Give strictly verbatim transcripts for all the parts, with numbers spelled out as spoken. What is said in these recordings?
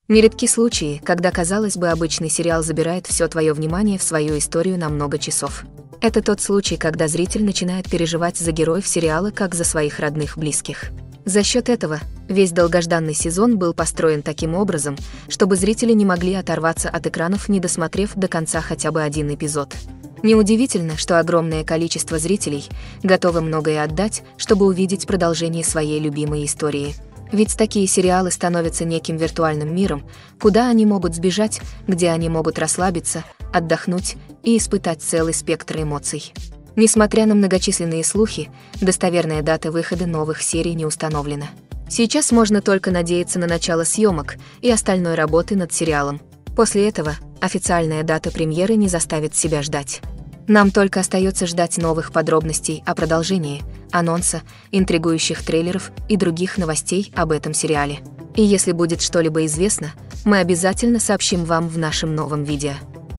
Нередки случаи, когда, казалось бы, обычный сериал забирает все твое внимание в свою историю на много часов. Это тот случай, когда зритель начинает переживать за героев сериала как за своих родных близких. За счет этого весь долгожданный сезон был построен таким образом, чтобы зрители не могли оторваться от экранов, не досмотрев до конца хотя бы один эпизод. Неудивительно, что огромное количество зрителей готовы многое отдать, чтобы увидеть продолжение своей любимой истории. Ведь такие сериалы становятся неким виртуальным миром, куда они могут сбежать, где они могут расслабиться, отдохнуть и испытать целый спектр эмоций. Несмотря на многочисленные слухи, достоверная дата выхода новых серий не установлена. Сейчас можно только надеяться на начало съемок и остальной работы над сериалом. После этого официальная дата премьеры не заставит себя ждать. Нам только остается ждать новых подробностей о продолжении, анонса, интригующих трейлеров и других новостей об этом сериале. И если будет что-либо известно, мы обязательно сообщим вам в нашем новом видео.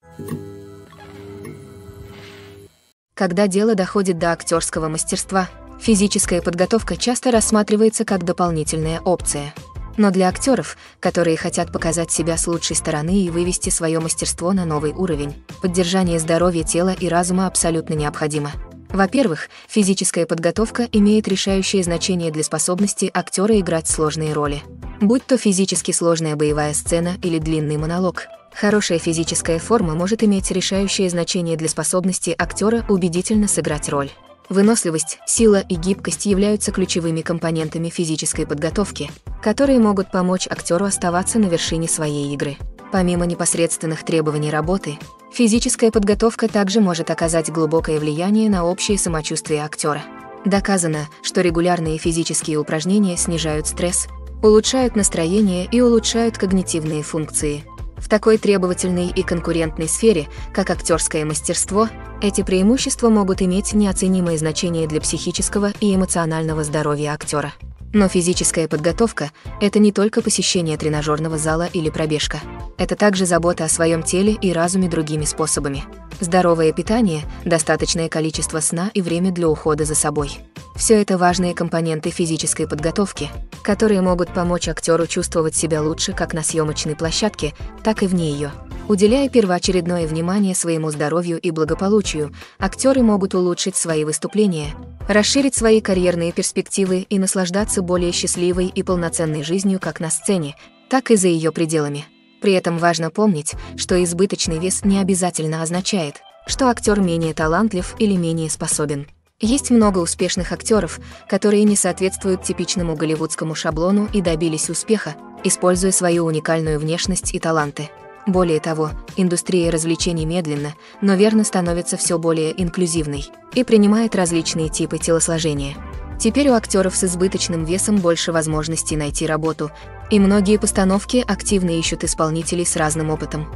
Когда дело доходит до актерского мастерства, физическая подготовка часто рассматривается как дополнительная опция. Но для актеров, которые хотят показать себя с лучшей стороны и вывести свое мастерство на новый уровень, поддержание здоровья тела и разума абсолютно необходимо. Во-первых, физическая подготовка имеет решающее значение для способности актера играть сложные роли. Будь то физически сложная боевая сцена или длинный монолог, хорошая физическая форма может иметь решающее значение для способности актера убедительно сыграть роль. Выносливость, сила и гибкость являются ключевыми компонентами физической подготовки, которые могут помочь актеру оставаться на вершине своей игры. Помимо непосредственных требований работы, физическая подготовка также может оказать глубокое влияние на общее самочувствие актера. Доказано, что регулярные физические упражнения снижают стресс, улучшают настроение и улучшают когнитивные функции. В такой требовательной и конкурентной сфере, как актерское мастерство, эти преимущества могут иметь неоценимое значение для психического и эмоционального здоровья актера. Но физическая подготовка – это не только посещение тренажерного зала или пробежка. Это также забота о своем теле и разуме другими способами. Здоровое питание, достаточное количество сна и время для ухода за собой. Все это важные компоненты физической подготовки, которые могут помочь актеру чувствовать себя лучше как на съемочной площадке, так и вне ее. Уделяя первоочередное внимание своему здоровью и благополучию, актеры могут улучшить свои выступления, расширить свои карьерные перспективы и наслаждаться более счастливой и полноценной жизнью как на сцене, так и за ее пределами. При этом важно помнить, что избыточный вес не обязательно означает, что актер менее талантлив или менее способен. Есть много успешных актеров, которые не соответствуют типичному голливудскому шаблону и добились успеха, используя свою уникальную внешность и таланты. Более того, индустрия развлечений медленно, но верно становится все более инклюзивной и принимает различные типы телосложения. Теперь у актеров с избыточным весом больше возможностей найти работу, и многие постановки активно ищут исполнителей с разным опытом.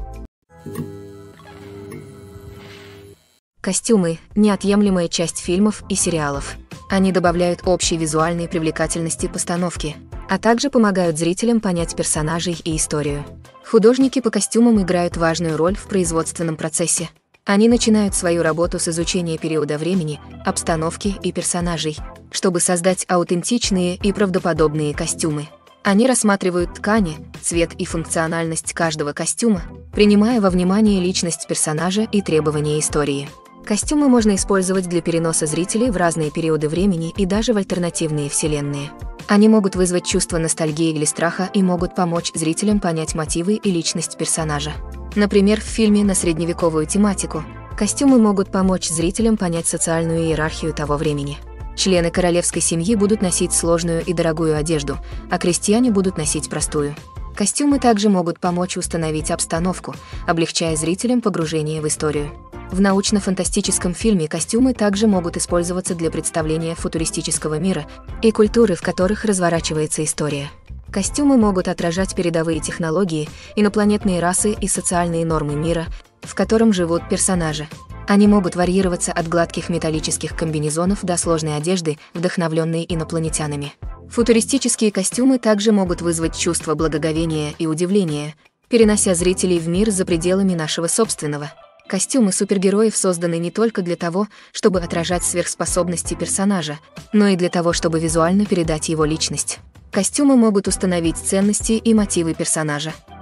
Костюмы – неотъемлемая часть фильмов и сериалов. Они добавляют общей визуальной привлекательности постановки, а также помогают зрителям понять персонажей и историю. Художники по костюмам играют важную роль в производственном процессе. Они начинают свою работу с изучения периода времени, обстановки и персонажей, чтобы создать аутентичные и правдоподобные костюмы. Они рассматривают ткани, цвет и функциональность каждого костюма, принимая во внимание личность персонажа и требования истории. Костюмы можно использовать для переноса зрителей в разные периоды времени и даже в альтернативные вселенные. Они могут вызвать чувство ностальгии или страха и могут помочь зрителям понять мотивы и личность персонажа. Например, в фильме на средневековую тематику костюмы могут помочь зрителям понять социальную иерархию того времени. Члены королевской семьи будут носить сложную и дорогую одежду, а крестьяне будут носить простую. Костюмы также могут помочь установить обстановку, облегчая зрителям погружение в историю. В научно-фантастическом фильме костюмы также могут использоваться для представления футуристического мира и культуры, в которых разворачивается история. Костюмы могут отражать передовые технологии, инопланетные расы и социальные нормы мира, в котором живут персонажи. Они могут варьироваться от гладких металлических комбинезонов до сложной одежды, вдохновленной инопланетянами. Футуристические костюмы также могут вызвать чувство благоговения и удивления, перенося зрителей в мир за пределами нашего собственного. Костюмы супергероев созданы не только для того, чтобы отражать сверхспособности персонажа, но и для того, чтобы визуально передать его личность. Костюмы могут установить ценности и мотивы персонажа.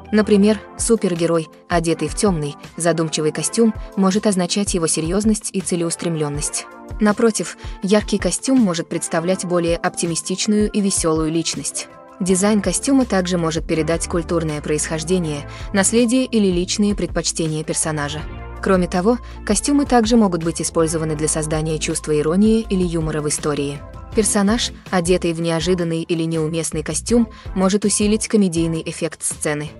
Например, супергерой, одетый в темный, задумчивый костюм, может означать его серьезность и целеустремленность. Напротив, яркий костюм может представлять более оптимистичную и веселую личность. Дизайн костюма также может передать культурное происхождение, наследие или личные предпочтения персонажа. Кроме того, костюмы также могут быть использованы для создания чувства иронии или юмора в истории. Персонаж, одетый в неожиданный или неуместный костюм, может усилить комедийный эффект сцены.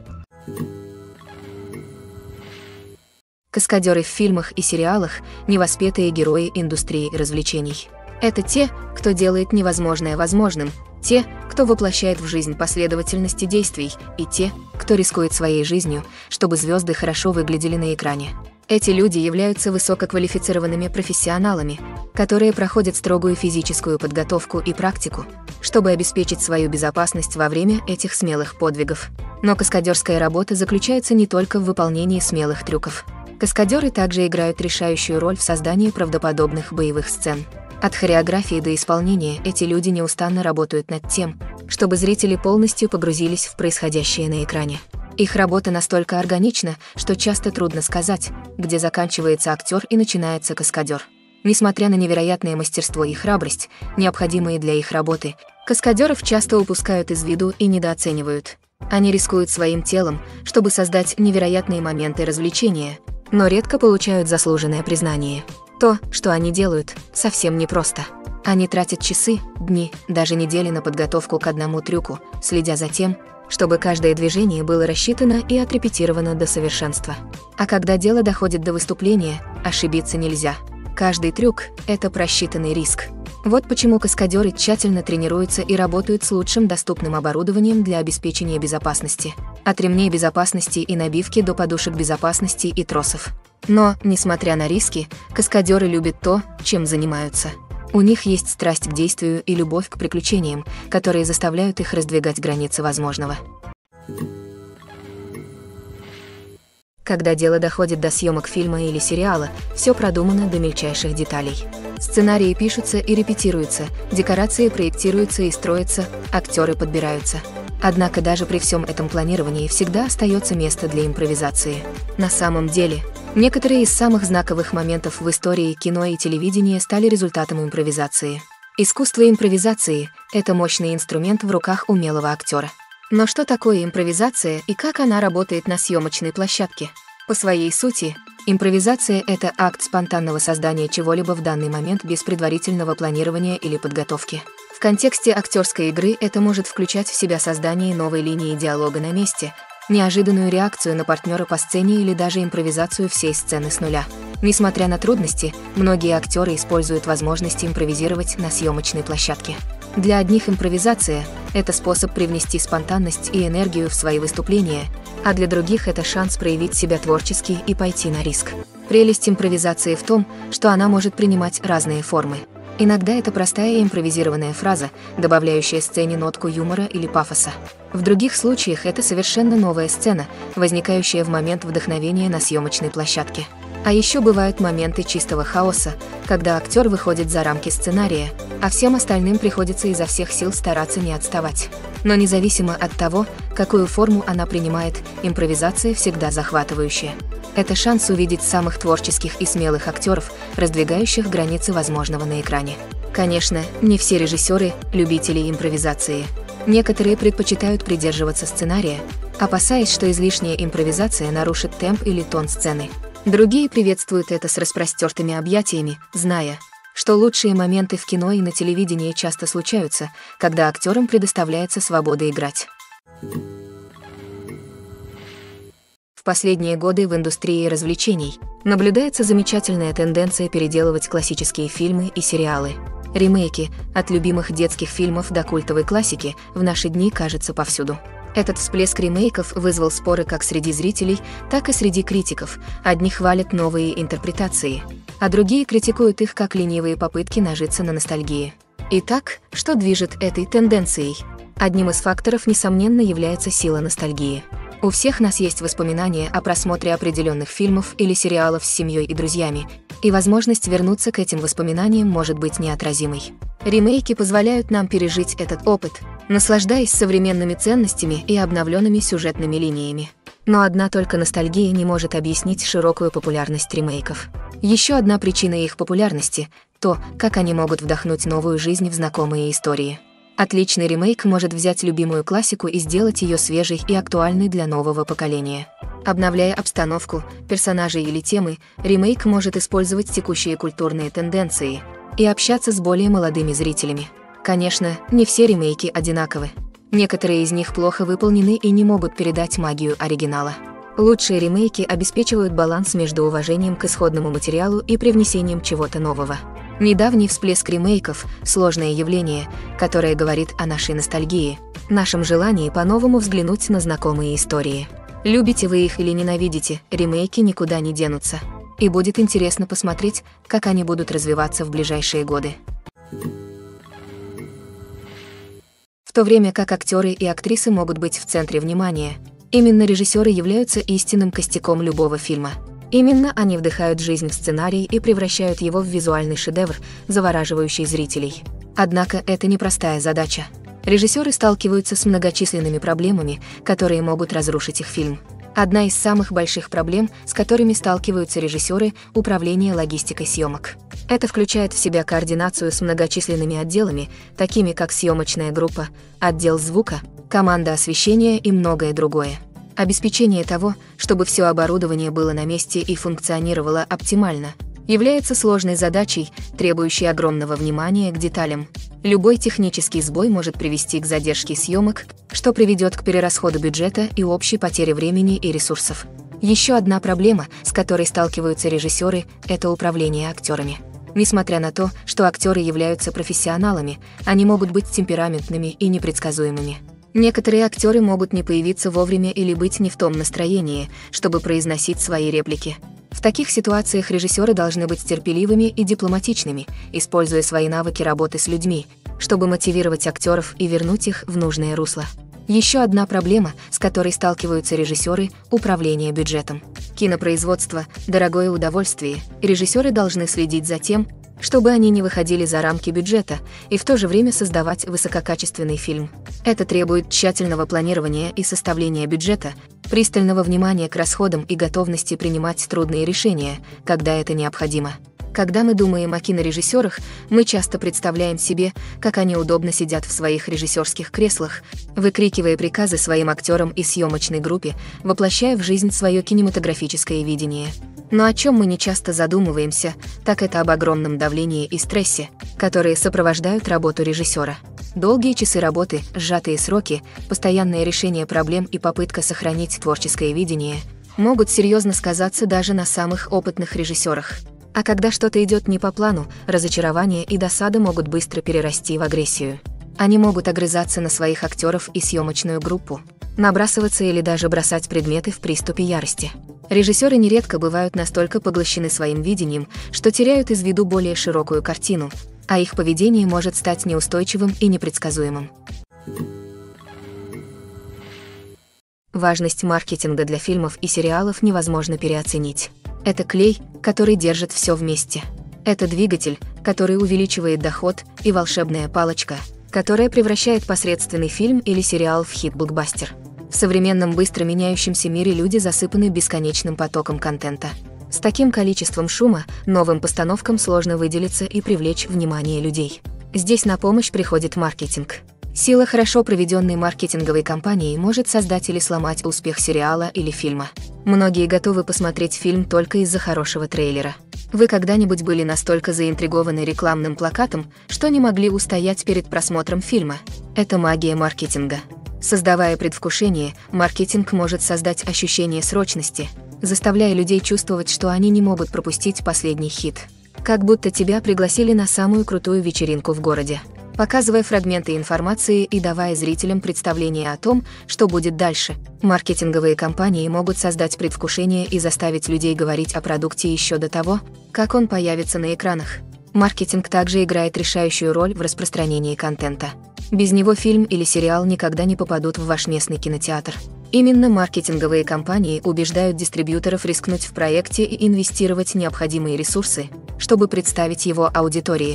Каскадеры в фильмах и сериалах – невоспетые герои индустрии развлечений. Это те, кто делает невозможное возможным, те, кто воплощает в жизнь последовательности действий, и те, кто рискует своей жизнью, чтобы звезды хорошо выглядели на экране. Эти люди являются высококвалифицированными профессионалами, которые проходят строгую физическую подготовку и практику, чтобы обеспечить свою безопасность во время этих смелых подвигов. Но каскадерская работа заключается не только в выполнении смелых трюков. Каскадеры также играют решающую роль в создании правдоподобных боевых сцен. От хореографии до исполнения эти люди неустанно работают над тем, чтобы зрители полностью погрузились в происходящее на экране. Их работа настолько органична, что часто трудно сказать, где заканчивается актер и начинается каскадер. Несмотря на невероятное мастерство и храбрость, необходимые для их работы, каскадеров часто упускают из виду и недооценивают. Они рискуют своим телом, чтобы создать невероятные моменты развлечения, но редко получают заслуженное признание. То, что они делают, совсем непросто. Они тратят часы, дни, даже недели на подготовку к одному трюку, следя за тем, чтобы каждое движение было рассчитано и отрепетировано до совершенства. А когда дело доходит до выступления, ошибиться нельзя. Каждый трюк – это просчитанный риск. Вот почему каскадеры тщательно тренируются и работают с лучшим доступным оборудованием для обеспечения безопасности. От ремней безопасности и набивки до подушек безопасности и тросов. Но, несмотря на риски, каскадеры любят то, чем занимаются. У них есть страсть к действию и любовь к приключениям, которые заставляют их раздвигать границы возможного. Когда дело доходит до съемок фильма или сериала, все продумано до мельчайших деталей. Сценарии пишутся и репетируются, декорации проектируются и строятся, актеры подбираются. Однако даже при всем этом планировании всегда остается место для импровизации. На самом деле, некоторые из самых знаковых моментов в истории кино и телевидения стали результатом импровизации. Искусство импровизации – это мощный инструмент в руках умелого актера. Но что такое импровизация и как она работает на съемочной площадке? По своей сути, импровизация – это акт спонтанного создания чего-либо в данный момент без предварительного планирования или подготовки. В контексте актерской игры это может включать в себя создание новой линии диалога на месте, неожиданную реакцию на партнера по сцене или даже импровизацию всей сцены с нуля. Несмотря на трудности, многие актеры используют возможность импровизировать на съемочной площадке. Для одних импровизация – это способ привнести спонтанность и энергию в свои выступления, а для других это шанс проявить себя творчески и пойти на риск. Прелесть импровизации в том, что она может принимать разные формы. Иногда это простая импровизированная фраза, добавляющая сцене нотку юмора или пафоса. В других случаях это совершенно новая сцена, возникающая в момент вдохновения на съемочной площадке. А еще бывают моменты чистого хаоса, когда актер выходит за рамки сценария, а всем остальным приходится изо всех сил стараться не отставать. Но независимо от того, какую форму она принимает, импровизация всегда захватывающая. Это шанс увидеть самых творческих и смелых актеров, раздвигающих границы возможного на экране. Конечно, не все режиссеры – любители импровизации. Некоторые предпочитают придерживаться сценария, опасаясь, что излишняя импровизация нарушит темп или тон сцены. Другие приветствуют это с распростертыми объятиями, зная, что лучшие моменты в кино и на телевидении часто случаются, когда актерам предоставляется свобода играть. В последние годы в индустрии развлечений наблюдается замечательная тенденция переделывать классические фильмы и сериалы. Ремейки, от любимых детских фильмов до культовой классики, в наши дни кажется повсюду. Этот всплеск ремейков вызвал споры как среди зрителей, так и среди критиков. Одни хвалят новые интерпретации, а другие критикуют их как ленивые попытки нажиться на ностальгии. Итак, что движет этой тенденцией? Одним из факторов, несомненно, является сила ностальгии. У всех нас есть воспоминания о просмотре определенных фильмов или сериалов с семьей и друзьями, и возможность вернуться к этим воспоминаниям может быть неотразимой. Ремейки позволяют нам пережить этот опыт, наслаждаясь современными ценностями и обновленными сюжетными линиями. Но одна только ностальгия не может объяснить широкую популярность ремейков. Еще одна причина их популярности – то, как они могут вдохнуть новую жизнь в знакомые истории. Отличный ремейк может взять любимую классику и сделать ее свежей и актуальной для нового поколения. Обновляя обстановку, персонажей или темы, ремейк может использовать текущие культурные тенденции и общаться с более молодыми зрителями. Конечно, не все ремейки одинаковы. Некоторые из них плохо выполнены и не могут передать магию оригинала. Лучшие ремейки обеспечивают баланс между уважением к исходному материалу и привнесением чего-то нового. Недавний всплеск ремейков – сложное явление, которое говорит о нашей ностальгии, нашем желании по-новому взглянуть на знакомые истории. Любите вы их или ненавидите, ремейки никуда не денутся. И будет интересно посмотреть, как они будут развиваться в ближайшие годы. В то время как актеры и актрисы могут быть в центре внимания, именно режиссеры являются истинным костяком любого фильма. Именно они вдыхают жизнь в сценарий и превращают его в визуальный шедевр, завораживающий зрителей. Однако это непростая задача. Режиссеры сталкиваются с многочисленными проблемами, которые могут разрушить их фильм. Одна из самых больших проблем, с которыми сталкиваются режиссеры – управление логистикой съемок. Это включает в себя координацию с многочисленными отделами, такими как съемочная группа, отдел звука, команда освещения и многое другое. Обеспечение того, чтобы все оборудование было на месте и функционировало оптимально, является сложной задачей, требующей огромного внимания к деталям. Любой технический сбой может привести к задержке съемок, что приведет к перерасходу бюджета и общей потере времени и ресурсов. Еще одна проблема, с которой сталкиваются режиссеры, это управление актерами. Несмотря на то, что актеры являются профессионалами, они могут быть темпераментными и непредсказуемыми. Некоторые актеры могут не появиться вовремя или быть не в том настроении, чтобы произносить свои реплики. В таких ситуациях режиссеры должны быть терпеливыми и дипломатичными, используя свои навыки работы с людьми, чтобы мотивировать актеров и вернуть их в нужное русло. Еще одна проблема, с которой сталкиваются режиссеры – управление бюджетом. Кинопроизводство – дорогое удовольствие, и режиссеры должны следить за тем, чтобы они не выходили за рамки бюджета и в то же время создавать высококачественный фильм. Это требует тщательного планирования и составления бюджета, пристального внимания к расходам и готовности принимать трудные решения, когда это необходимо. Когда мы думаем о кинорежиссерах, мы часто представляем себе, как они удобно сидят в своих режиссерских креслах, выкрикивая приказы своим актерам и съемочной группе, воплощая в жизнь свое кинематографическое видение. Но о чем мы не часто задумываемся, так это об огромном давлении и стрессе, которые сопровождают работу режиссера. Долгие часы работы, сжатые сроки, постоянное решение проблем и попытка сохранить творческое видение могут серьезно сказаться даже на самых опытных режиссерах. А когда что-то идет не по плану, разочарование и досада могут быстро перерасти в агрессию. Они могут огрызаться на своих актеров и съемочную группу, набрасываться или даже бросать предметы в приступе ярости. Режиссеры нередко бывают настолько поглощены своим видением, что теряют из виду более широкую картину, а их поведение может стать неустойчивым и непредсказуемым. Важность маркетинга для фильмов и сериалов невозможно переоценить. Это клей, который держит все вместе. Это двигатель, который увеличивает доход, и волшебная палочка, которая превращает посредственный фильм или сериал в хит-блокбастер. В современном быстро меняющемся мире люди засыпаны бесконечным потоком контента. С таким количеством шума новым постановкам сложно выделиться и привлечь внимание людей. Здесь на помощь приходит маркетинг. Сила хорошо проведенной маркетинговой кампании может создать или сломать успех сериала или фильма. Многие готовы посмотреть фильм только из-за хорошего трейлера. Вы когда-нибудь были настолько заинтригованы рекламным плакатом, что не могли устоять перед просмотром фильма? Это магия маркетинга. Создавая предвкушение, маркетинг может создать ощущение срочности, заставляя людей чувствовать, что они не могут пропустить последний хит. Как будто тебя пригласили на самую крутую вечеринку в городе. Показывая фрагменты информации и давая зрителям представление о том, что будет дальше, маркетинговые компании могут создать предвкушение и заставить людей говорить о продукте еще до того, как он появится на экранах. Маркетинг также играет решающую роль в распространении контента. Без него фильм или сериал никогда не попадут в ваш местный кинотеатр. Именно маркетинговые компании убеждают дистрибьюторов рискнуть в проекте и инвестировать необходимые ресурсы, чтобы представить его аудитории.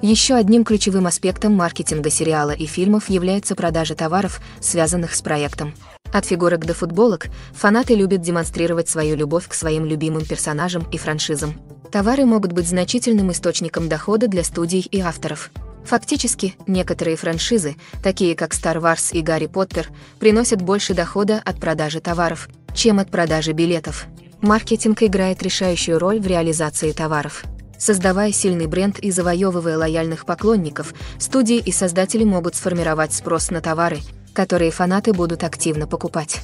Еще одним ключевым аспектом маркетинга сериала и фильмов является продажа товаров, связанных с проектом. От фигурок до футболок фанаты любят демонстрировать свою любовь к своим любимым персонажам и франшизам. Товары могут быть значительным источником дохода для студий и авторов. Фактически, некоторые франшизы, такие как Star Wars и Гарри Поттер, приносят больше дохода от продажи товаров, чем от продажи билетов. Маркетинг играет решающую роль в реализации товаров. Создавая сильный бренд и завоевывая лояльных поклонников, студии и создатели могут сформировать спрос на товары, которые фанаты будут активно покупать.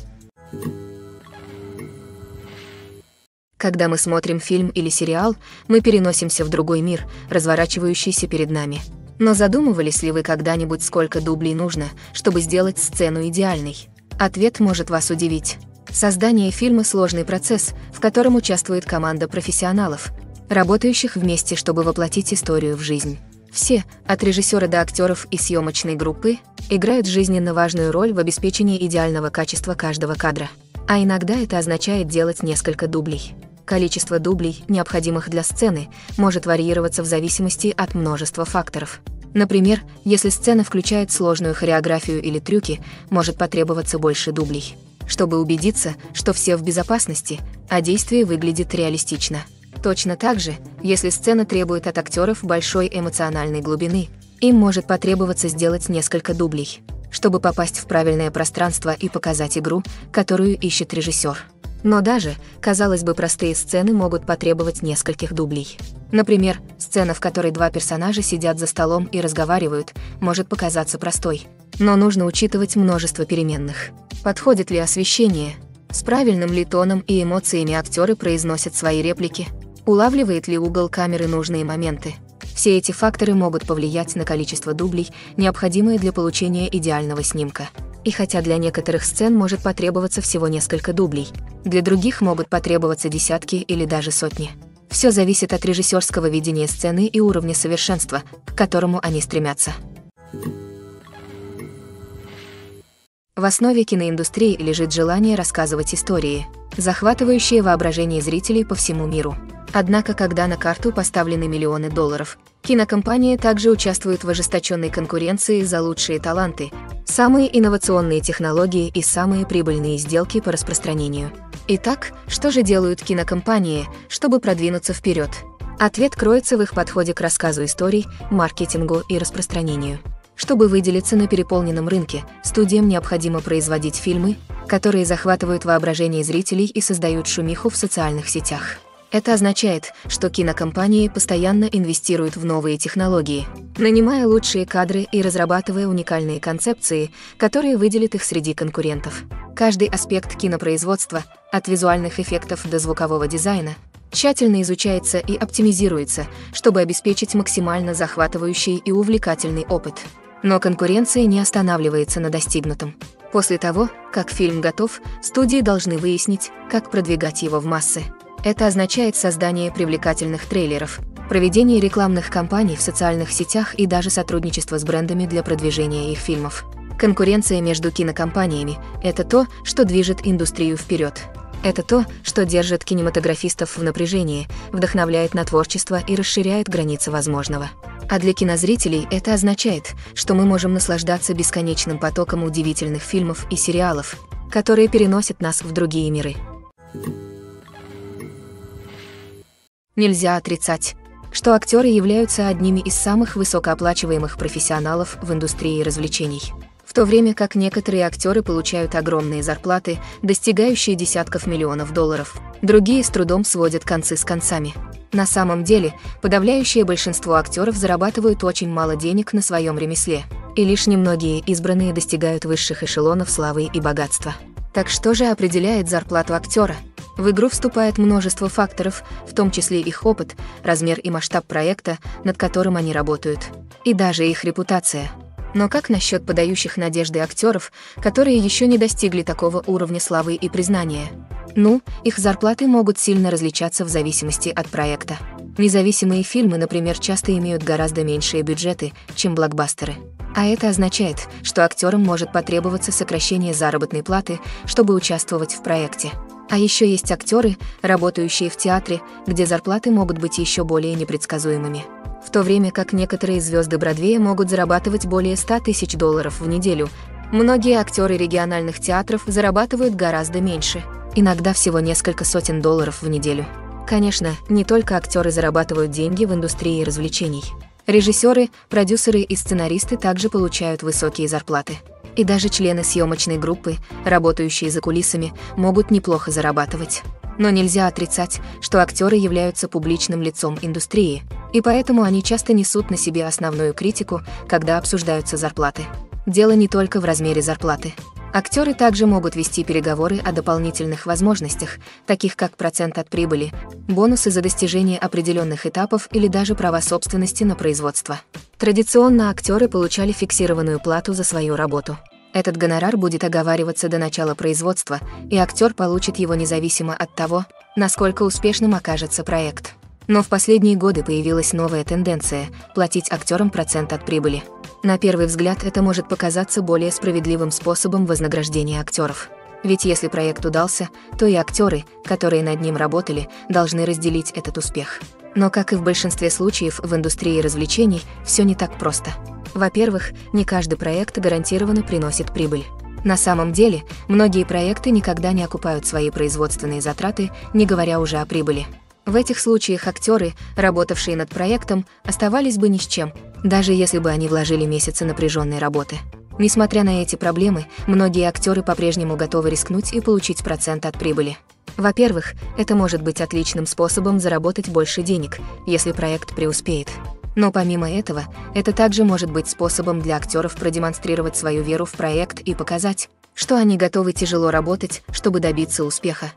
Когда мы смотрим фильм или сериал, мы переносимся в другой мир, разворачивающийся перед нами. Но задумывались ли вы когда-нибудь, сколько дублей нужно, чтобы сделать сцену идеальной? Ответ может вас удивить. Создание фильма – сложный процесс, в котором участвует команда профессионалов, работающих вместе, чтобы воплотить историю в жизнь. Все, от режиссера до актеров и съемочной группы, играют жизненно важную роль в обеспечении идеального качества каждого кадра. А иногда это означает делать несколько дублей. Количество дублей, необходимых для сцены, может варьироваться в зависимости от множества факторов. Например, если сцена включает сложную хореографию или трюки, может потребоваться больше дублей, чтобы убедиться, что все в безопасности, а действие выглядит реалистично. Точно так же, если сцена требует от актеров большой эмоциональной глубины, им может потребоваться сделать несколько дублей, чтобы попасть в правильное пространство и показать игру, которую ищет режиссер. Но даже, казалось бы, простые сцены могут потребовать нескольких дублей. Например, сцена, в которой два персонажа сидят за столом и разговаривают, может показаться простой, но нужно учитывать множество переменных. Подходит ли освещение? С правильным ли тоном и эмоциями актеры произносят свои реплики? Улавливает ли угол камеры нужные моменты? Все эти факторы могут повлиять на количество дублей, необходимое для получения идеального снимка. И хотя для некоторых сцен может потребоваться всего несколько дублей, для других могут потребоваться десятки или даже сотни. Все зависит от режиссерского видения сцены и уровня совершенства, к которому они стремятся. В основе киноиндустрии лежит желание рассказывать истории, захватывающие воображение зрителей по всему миру. Однако, когда на карту поставлены миллионы долларов, кинокомпании также участвуют в ожесточенной конкуренции за лучшие таланты, самые инновационные технологии и самые прибыльные сделки по распространению. Итак, что же делают кинокомпании, чтобы продвинуться вперед? Ответ кроется в их подходе к рассказу историй, маркетингу и распространению. Чтобы выделиться на переполненном рынке, студиям необходимо производить фильмы, которые захватывают воображение зрителей и создают шумиху в социальных сетях. Это означает, что кинокомпании постоянно инвестируют в новые технологии, нанимая лучшие кадры и разрабатывая уникальные концепции, которые выделят их среди конкурентов. Каждый аспект кинопроизводства, от визуальных эффектов до звукового дизайна, тщательно изучается и оптимизируется, чтобы обеспечить максимально захватывающий и увлекательный опыт. Но конкуренция не останавливается на достигнутом. После того, как фильм готов, студии должны выяснить, как продвигать его в массы. Это означает создание привлекательных трейлеров, проведение рекламных кампаний в социальных сетях и даже сотрудничество с брендами для продвижения их фильмов. Конкуренция между кинокомпаниями – это то, что движет индустрию вперед. Это то, что держит кинематографистов в напряжении, вдохновляет на творчество и расширяет границы возможного. А для кинозрителей это означает, что мы можем наслаждаться бесконечным потоком удивительных фильмов и сериалов, которые переносят нас в другие миры. Нельзя отрицать, что актеры являются одними из самых высокооплачиваемых профессионалов в индустрии развлечений. В то время как некоторые актеры получают огромные зарплаты, достигающие десятков миллионов долларов, другие с трудом сводят концы с концами. На самом деле, подавляющее большинство актеров зарабатывают очень мало денег на своем ремесле, и лишь немногие избранные достигают высших эшелонов славы и богатства. Так что же определяет зарплату актера? В игру вступает множество факторов, в том числе их опыт, размер и масштаб проекта, над которым они работают, и даже их репутация. Но как насчет подающих надежды актеров, которые еще не достигли такого уровня славы и признания? Ну, их зарплаты могут сильно различаться в зависимости от проекта. Независимые фильмы, например, часто имеют гораздо меньшие бюджеты, чем блокбастеры. А это означает, что актерам может потребоваться сокращение заработной платы, чтобы участвовать в проекте. А еще есть актеры, работающие в театре, где зарплаты могут быть еще более непредсказуемыми. В то время как некоторые звезды Бродвея могут зарабатывать более ста тысяч долларов в неделю, многие актеры региональных театров зарабатывают гораздо меньше, иногда всего несколько сотен долларов в неделю. Конечно, не только актеры зарабатывают деньги в индустрии развлечений. Режиссеры, продюсеры и сценаристы также получают высокие зарплаты. И даже члены съемочной группы, работающие за кулисами, могут неплохо зарабатывать. Но нельзя отрицать, что актеры являются публичным лицом индустрии, и поэтому они часто несут на себе основную критику, когда обсуждаются зарплаты. Дело не только в размере зарплаты. Актеры также могут вести переговоры о дополнительных возможностях, таких как процент от прибыли, бонусы за достижение определенных этапов или даже права собственности на производство. Традиционно актеры получали фиксированную плату за свою работу. Этот гонорар будет оговариваться до начала производства, и актер получит его независимо от того, насколько успешным окажется проект. Но в последние годы появилась новая тенденция – платить актерам процент от прибыли. На первый взгляд это может показаться более справедливым способом вознаграждения актеров. Ведь если проект удался, то и актеры, которые над ним работали, должны разделить этот успех. Но, как и в большинстве случаев в индустрии развлечений, все не так просто. Во-первых, не каждый проект гарантированно приносит прибыль. На самом деле, многие проекты никогда не окупают свои производственные затраты, не говоря уже о прибыли. В этих случаях актеры, работавшие над проектом, оставались бы ни с чем, даже если бы они вложили месяцы напряженной работы. Несмотря на эти проблемы, многие актеры по-прежнему готовы рискнуть и получить процент от прибыли. Во-первых, это может быть отличным способом заработать больше денег, если проект преуспеет. Но помимо этого, это также может быть способом для актеров продемонстрировать свою веру в проект и показать, что они готовы тяжело работать, чтобы добиться успеха.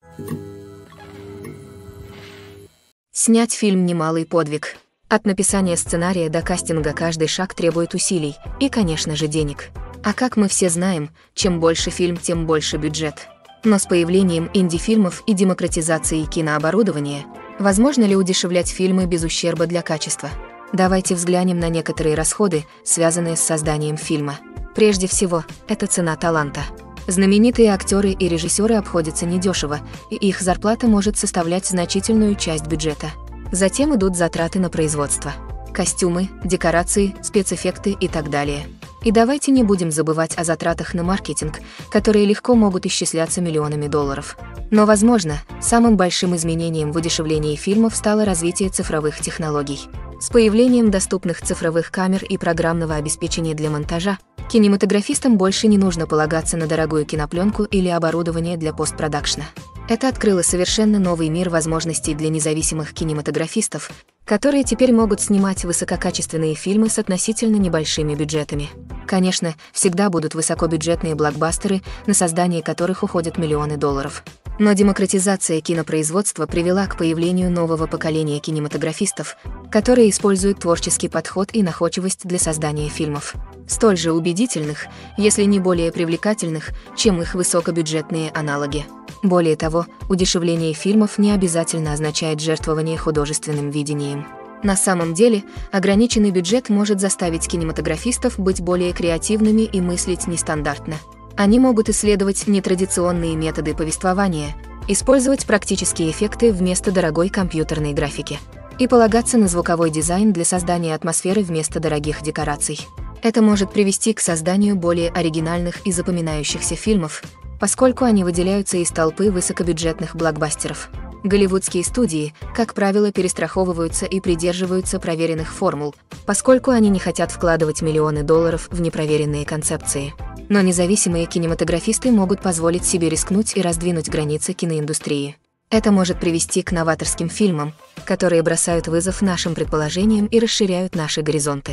Снять фильм – немалый подвиг. От написания сценария до кастинга каждый шаг требует усилий и, конечно же, денег. А как мы все знаем, чем больше фильм, тем больше бюджет. Но с появлением инди-фильмов и демократизацией кинооборудования, возможно ли удешевлять фильмы без ущерба для качества? Давайте взглянем на некоторые расходы, связанные с созданием фильма. Прежде всего, это цена таланта. Знаменитые актеры и режиссеры обходятся недешево, и их зарплата может составлять значительную часть бюджета. Затем идут затраты на производство. Костюмы, декорации, спецэффекты и так далее. И давайте не будем забывать о затратах на маркетинг, которые легко могут исчисляться миллионами долларов. Но, возможно, самым большим изменением в удешевлении фильмов стало развитие цифровых технологий. С появлением доступных цифровых камер и программного обеспечения для монтажа, кинематографистам больше не нужно полагаться на дорогую кинопленку или оборудование для постпродакшна. Это открыло совершенно новый мир возможностей для независимых кинематографистов, которые теперь могут снимать высококачественные фильмы с относительно небольшими бюджетами. Конечно, всегда будут высокобюджетные блокбастеры, на создание которых уходят миллионы долларов. Но демократизация кинопроизводства привела к появлению нового поколения кинематографистов, которые используют творческий подход и находчивость для создания фильмов, столь же убедительных, если не более привлекательных, чем их высокобюджетные аналоги. Более того, удешевление фильмов не обязательно означает жертвование художественным видением. На самом деле, ограниченный бюджет может заставить кинематографистов быть более креативными и мыслить нестандартно. Они могут исследовать нетрадиционные методы повествования, использовать практические эффекты вместо дорогой компьютерной графики и полагаться на звуковой дизайн для создания атмосферы вместо дорогих декораций. Это может привести к созданию более оригинальных и запоминающихся фильмов, поскольку они выделяются из толпы высокобюджетных блокбастеров. Голливудские студии, как правило, перестраховываются и придерживаются проверенных формул, поскольку они не хотят вкладывать миллионы долларов в непроверенные концепции. Но независимые кинематографисты могут позволить себе рискнуть и раздвинуть границы киноиндустрии. Это может привести к новаторским фильмам, которые бросают вызов нашим предположениям и расширяют наши горизонты.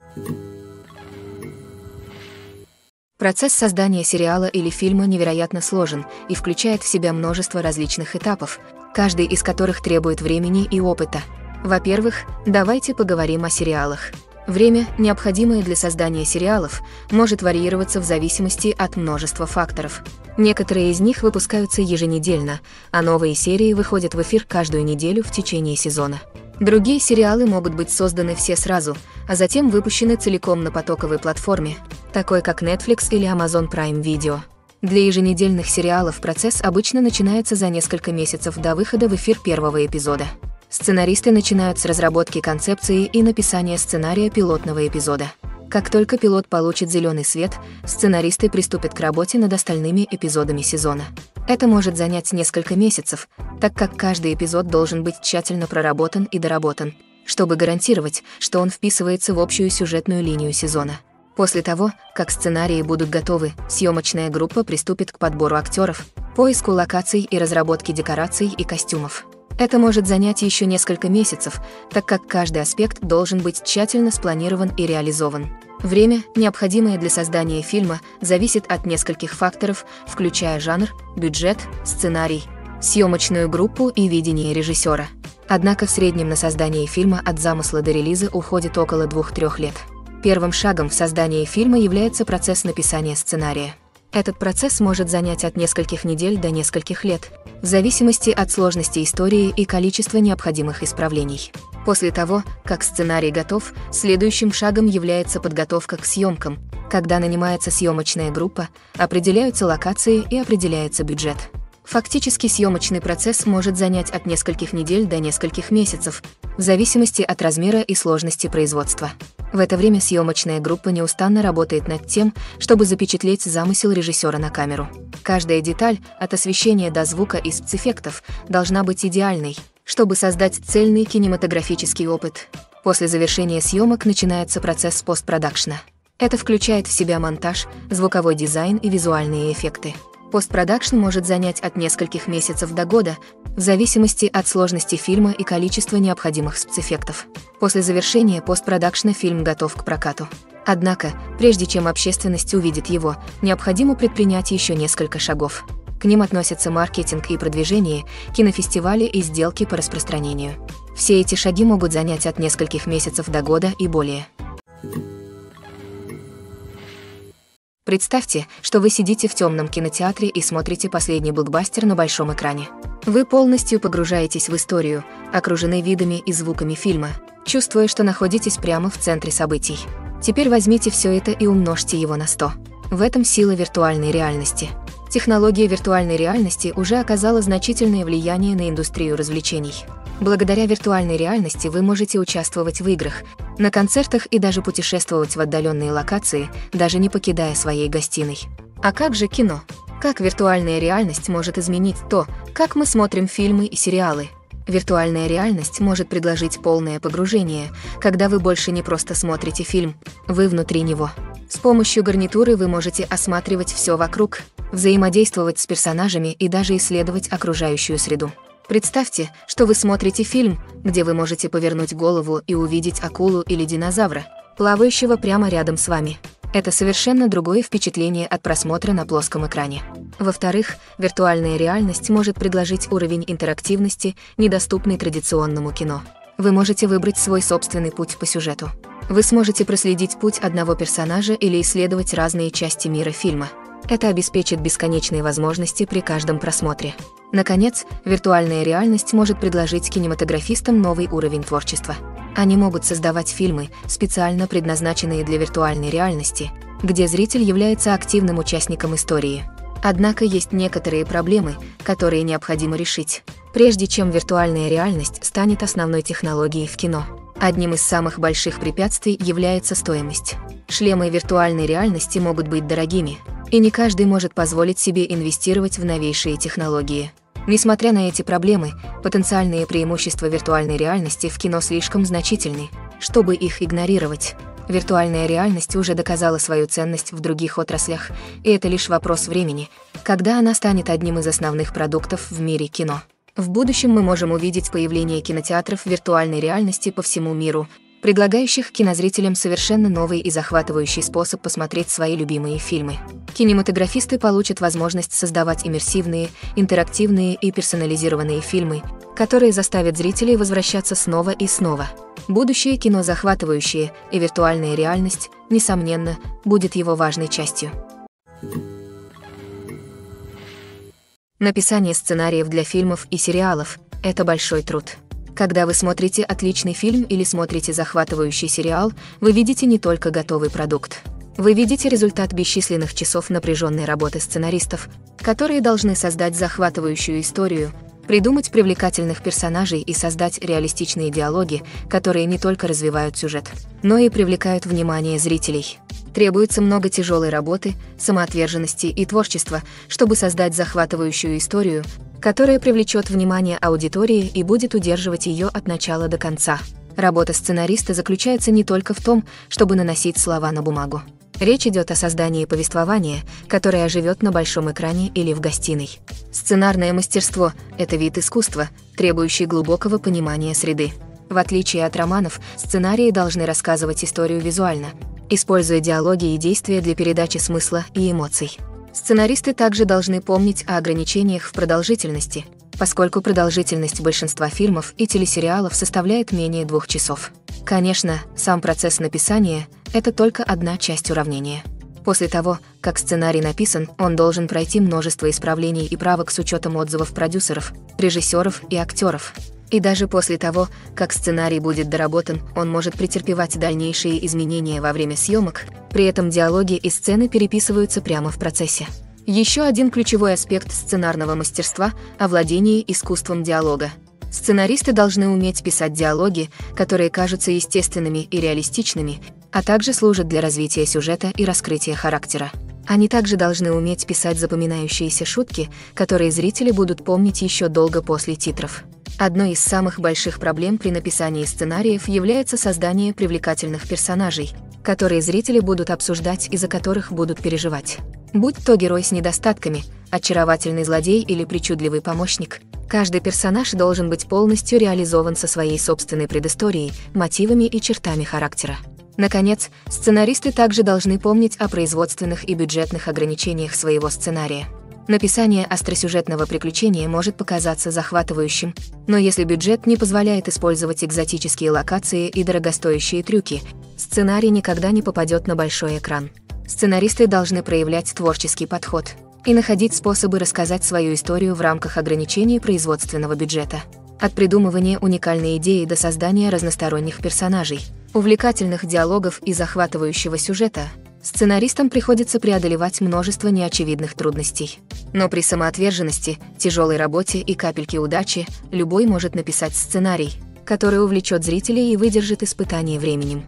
Процесс создания сериала или фильма невероятно сложен и включает в себя множество различных этапов, каждый из которых требует времени и опыта. Во-первых, давайте поговорим о сериалах. Время, необходимое для создания сериалов, может варьироваться в зависимости от множества факторов. Некоторые из них выпускаются еженедельно, а новые серии выходят в эфир каждую неделю в течение сезона. Другие сериалы могут быть созданы все сразу, а затем выпущены целиком на потоковой платформе, такой как Netflix или Amazon Prime Video. Для еженедельных сериалов процесс обычно начинается за несколько месяцев до выхода в эфир первого эпизода. Сценаристы начинают с разработки концепции и написания сценария пилотного эпизода. Как только пилот получит зеленый свет, сценаристы приступят к работе над остальными эпизодами сезона. Это может занять несколько месяцев, так как каждый эпизод должен быть тщательно проработан и доработан, чтобы гарантировать, что он вписывается в общую сюжетную линию сезона. После того, как сценарии будут готовы, съемочная группа приступит к подбору актеров, поиску локаций и разработке декораций и костюмов. Это может занять еще несколько месяцев, так как каждый аспект должен быть тщательно спланирован и реализован. Время, необходимое для создания фильма, зависит от нескольких факторов, включая жанр, бюджет, сценарий, съемочную группу и видение режиссера. Однако в среднем на создание фильма от замысла до релиза уходит около двух-трёх лет. Первым шагом в создании фильма является процесс написания сценария. Этот процесс может занять от нескольких недель до нескольких лет, в зависимости от сложности истории и количества необходимых исправлений. После того, как сценарий готов, следующим шагом является подготовка к съемкам, когда нанимается съемочная группа, определяются локации и определяется бюджет. Фактически съемочный процесс может занять от нескольких недель до нескольких месяцев, в зависимости от размера и сложности производства. В это время съемочная группа неустанно работает над тем, чтобы запечатлеть замысел режиссера на камеру. Каждая деталь, от освещения до звука и спецэффектов, должна быть идеальной, чтобы создать цельный кинематографический опыт. После завершения съемок начинается процесс постпродакшна. Это включает в себя монтаж, звуковой дизайн и визуальные эффекты. Постпродакшн может занять от нескольких месяцев до года, в зависимости от сложности фильма и количества необходимых спецэффектов. После завершения постпродакшна фильм готов к прокату. Однако, прежде чем общественность увидит его, необходимо предпринять еще несколько шагов. К ним относятся маркетинг и продвижение, кинофестивали и сделки по распространению. Все эти шаги могут занять от нескольких месяцев до года и более. Представьте, что вы сидите в темном кинотеатре и смотрите последний блокбастер на большом экране. Вы полностью погружаетесь в историю, окружены видами и звуками фильма, чувствуя, что находитесь прямо в центре событий. Теперь возьмите все это и умножьте его на сто. В этом сила виртуальной реальности. Технология виртуальной реальности уже оказала значительное влияние на индустрию развлечений. Благодаря виртуальной реальности вы можете участвовать в играх, на концертах и даже путешествовать в отдаленные локации, даже не покидая своей гостиной. А как же кино? Как виртуальная реальность может изменить то, как мы смотрим фильмы и сериалы? Виртуальная реальность может предложить полное погружение, когда вы больше не просто смотрите фильм, вы внутри него. С помощью гарнитуры вы можете осматривать все вокруг, взаимодействовать с персонажами и даже исследовать окружающую среду. Представьте, что вы смотрите фильм, где вы можете повернуть голову и увидеть акулу или динозавра, плавающего прямо рядом с вами. Это совершенно другое впечатление от просмотра на плоском экране. Во-вторых, виртуальная реальность может предложить уровень интерактивности, недоступный традиционному кино. Вы можете выбрать свой собственный путь по сюжету. Вы сможете проследить путь одного персонажа или исследовать разные части мира фильма. Это обеспечит бесконечные возможности при каждом просмотре. Наконец, виртуальная реальность может предложить кинематографистам новый уровень творчества. Они могут создавать фильмы, специально предназначенные для виртуальной реальности, где зритель является активным участником истории. Однако есть некоторые проблемы, которые необходимо решить, прежде чем виртуальная реальность станет основной технологией в кино. Одним из самых больших препятствий является стоимость. Шлемы виртуальной реальности могут быть дорогими, и не каждый может позволить себе инвестировать в новейшие технологии. Несмотря на эти проблемы, потенциальные преимущества виртуальной реальности в кино слишком значительны, чтобы их игнорировать. Виртуальная реальность уже доказала свою ценность в других отраслях, и это лишь вопрос времени, когда она станет одним из основных продуктов в мире кино. В будущем мы можем увидеть появление кинотеатров виртуальной реальности по всему миру, предлагающих кинозрителям совершенно новый и захватывающий способ посмотреть свои любимые фильмы. Кинематографисты получат возможность создавать иммерсивные, интерактивные и персонализированные фильмы, которые заставят зрителей возвращаться снова и снова. Будущее кино захватывающее, и виртуальная реальность, несомненно, будет его важной частью. Написание сценариев для фильмов и сериалов – это большой труд. Когда вы смотрите отличный фильм или смотрите захватывающий сериал, вы видите не только готовый продукт. Вы видите результат бесчисленных часов напряженной работы сценаристов, которые должны создать захватывающую историю, Придумать привлекательных персонажей и создать реалистичные диалоги, которые не только развивают сюжет, но и привлекают внимание зрителей. Требуется много тяжелой работы, самоотверженности и творчества, чтобы создать захватывающую историю, которая привлечет внимание аудитории и будет удерживать ее от начала до конца. Работа сценариста заключается не только в том, чтобы наносить слова на бумагу. Речь идет о создании повествования, которое оживет на большом экране или в гостиной. Сценарное мастерство – это вид искусства, требующий глубокого понимания среды. В отличие от романов, сценарии должны рассказывать историю визуально, используя диалоги и действия для передачи смысла и эмоций. Сценаристы также должны помнить о ограничениях в продолжительности, поскольку продолжительность большинства фильмов и телесериалов составляет менее двух часов. Конечно, сам процесс написания – это только одна часть уравнения. После того, как сценарий написан, он должен пройти множество исправлений и правок с учетом отзывов продюсеров, режиссеров и актеров. И даже после того, как сценарий будет доработан, он может претерпевать дальнейшие изменения во время съемок, при этом диалоги и сцены переписываются прямо в процессе. Еще один ключевой аспект сценарного мастерства – овладение искусством диалога. Сценаристы должны уметь писать диалоги, которые кажутся естественными и реалистичными, а также служат для развития сюжета и раскрытия характера. Они также должны уметь писать запоминающиеся шутки, которые зрители будут помнить еще долго после титров. Одной из самых больших проблем при написании сценариев является создание привлекательных персонажей, которые зрители будут обсуждать и за которых будут переживать. Будь то герой с недостатками, очаровательный злодей или причудливый помощник, каждый персонаж должен быть полностью реализован со своей собственной предысторией, мотивами и чертами характера. Наконец, сценаристы также должны помнить о производственных и бюджетных ограничениях своего сценария. Написание остросюжетного приключения может показаться захватывающим, но если бюджет не позволяет использовать экзотические локации и дорогостоящие трюки, сценарий никогда не попадет на большой экран. Сценаристы должны проявлять творческий подход и находить способы рассказать свою историю в рамках ограничений производственного бюджета. От придумывания уникальной идеи до создания разносторонних персонажей, увлекательных диалогов и захватывающего сюжета, сценаристам приходится преодолевать множество неочевидных трудностей. Но при самоотверженности, тяжелой работе и капельке удачи любой может написать сценарий, который увлечет зрителей и выдержит испытание временем.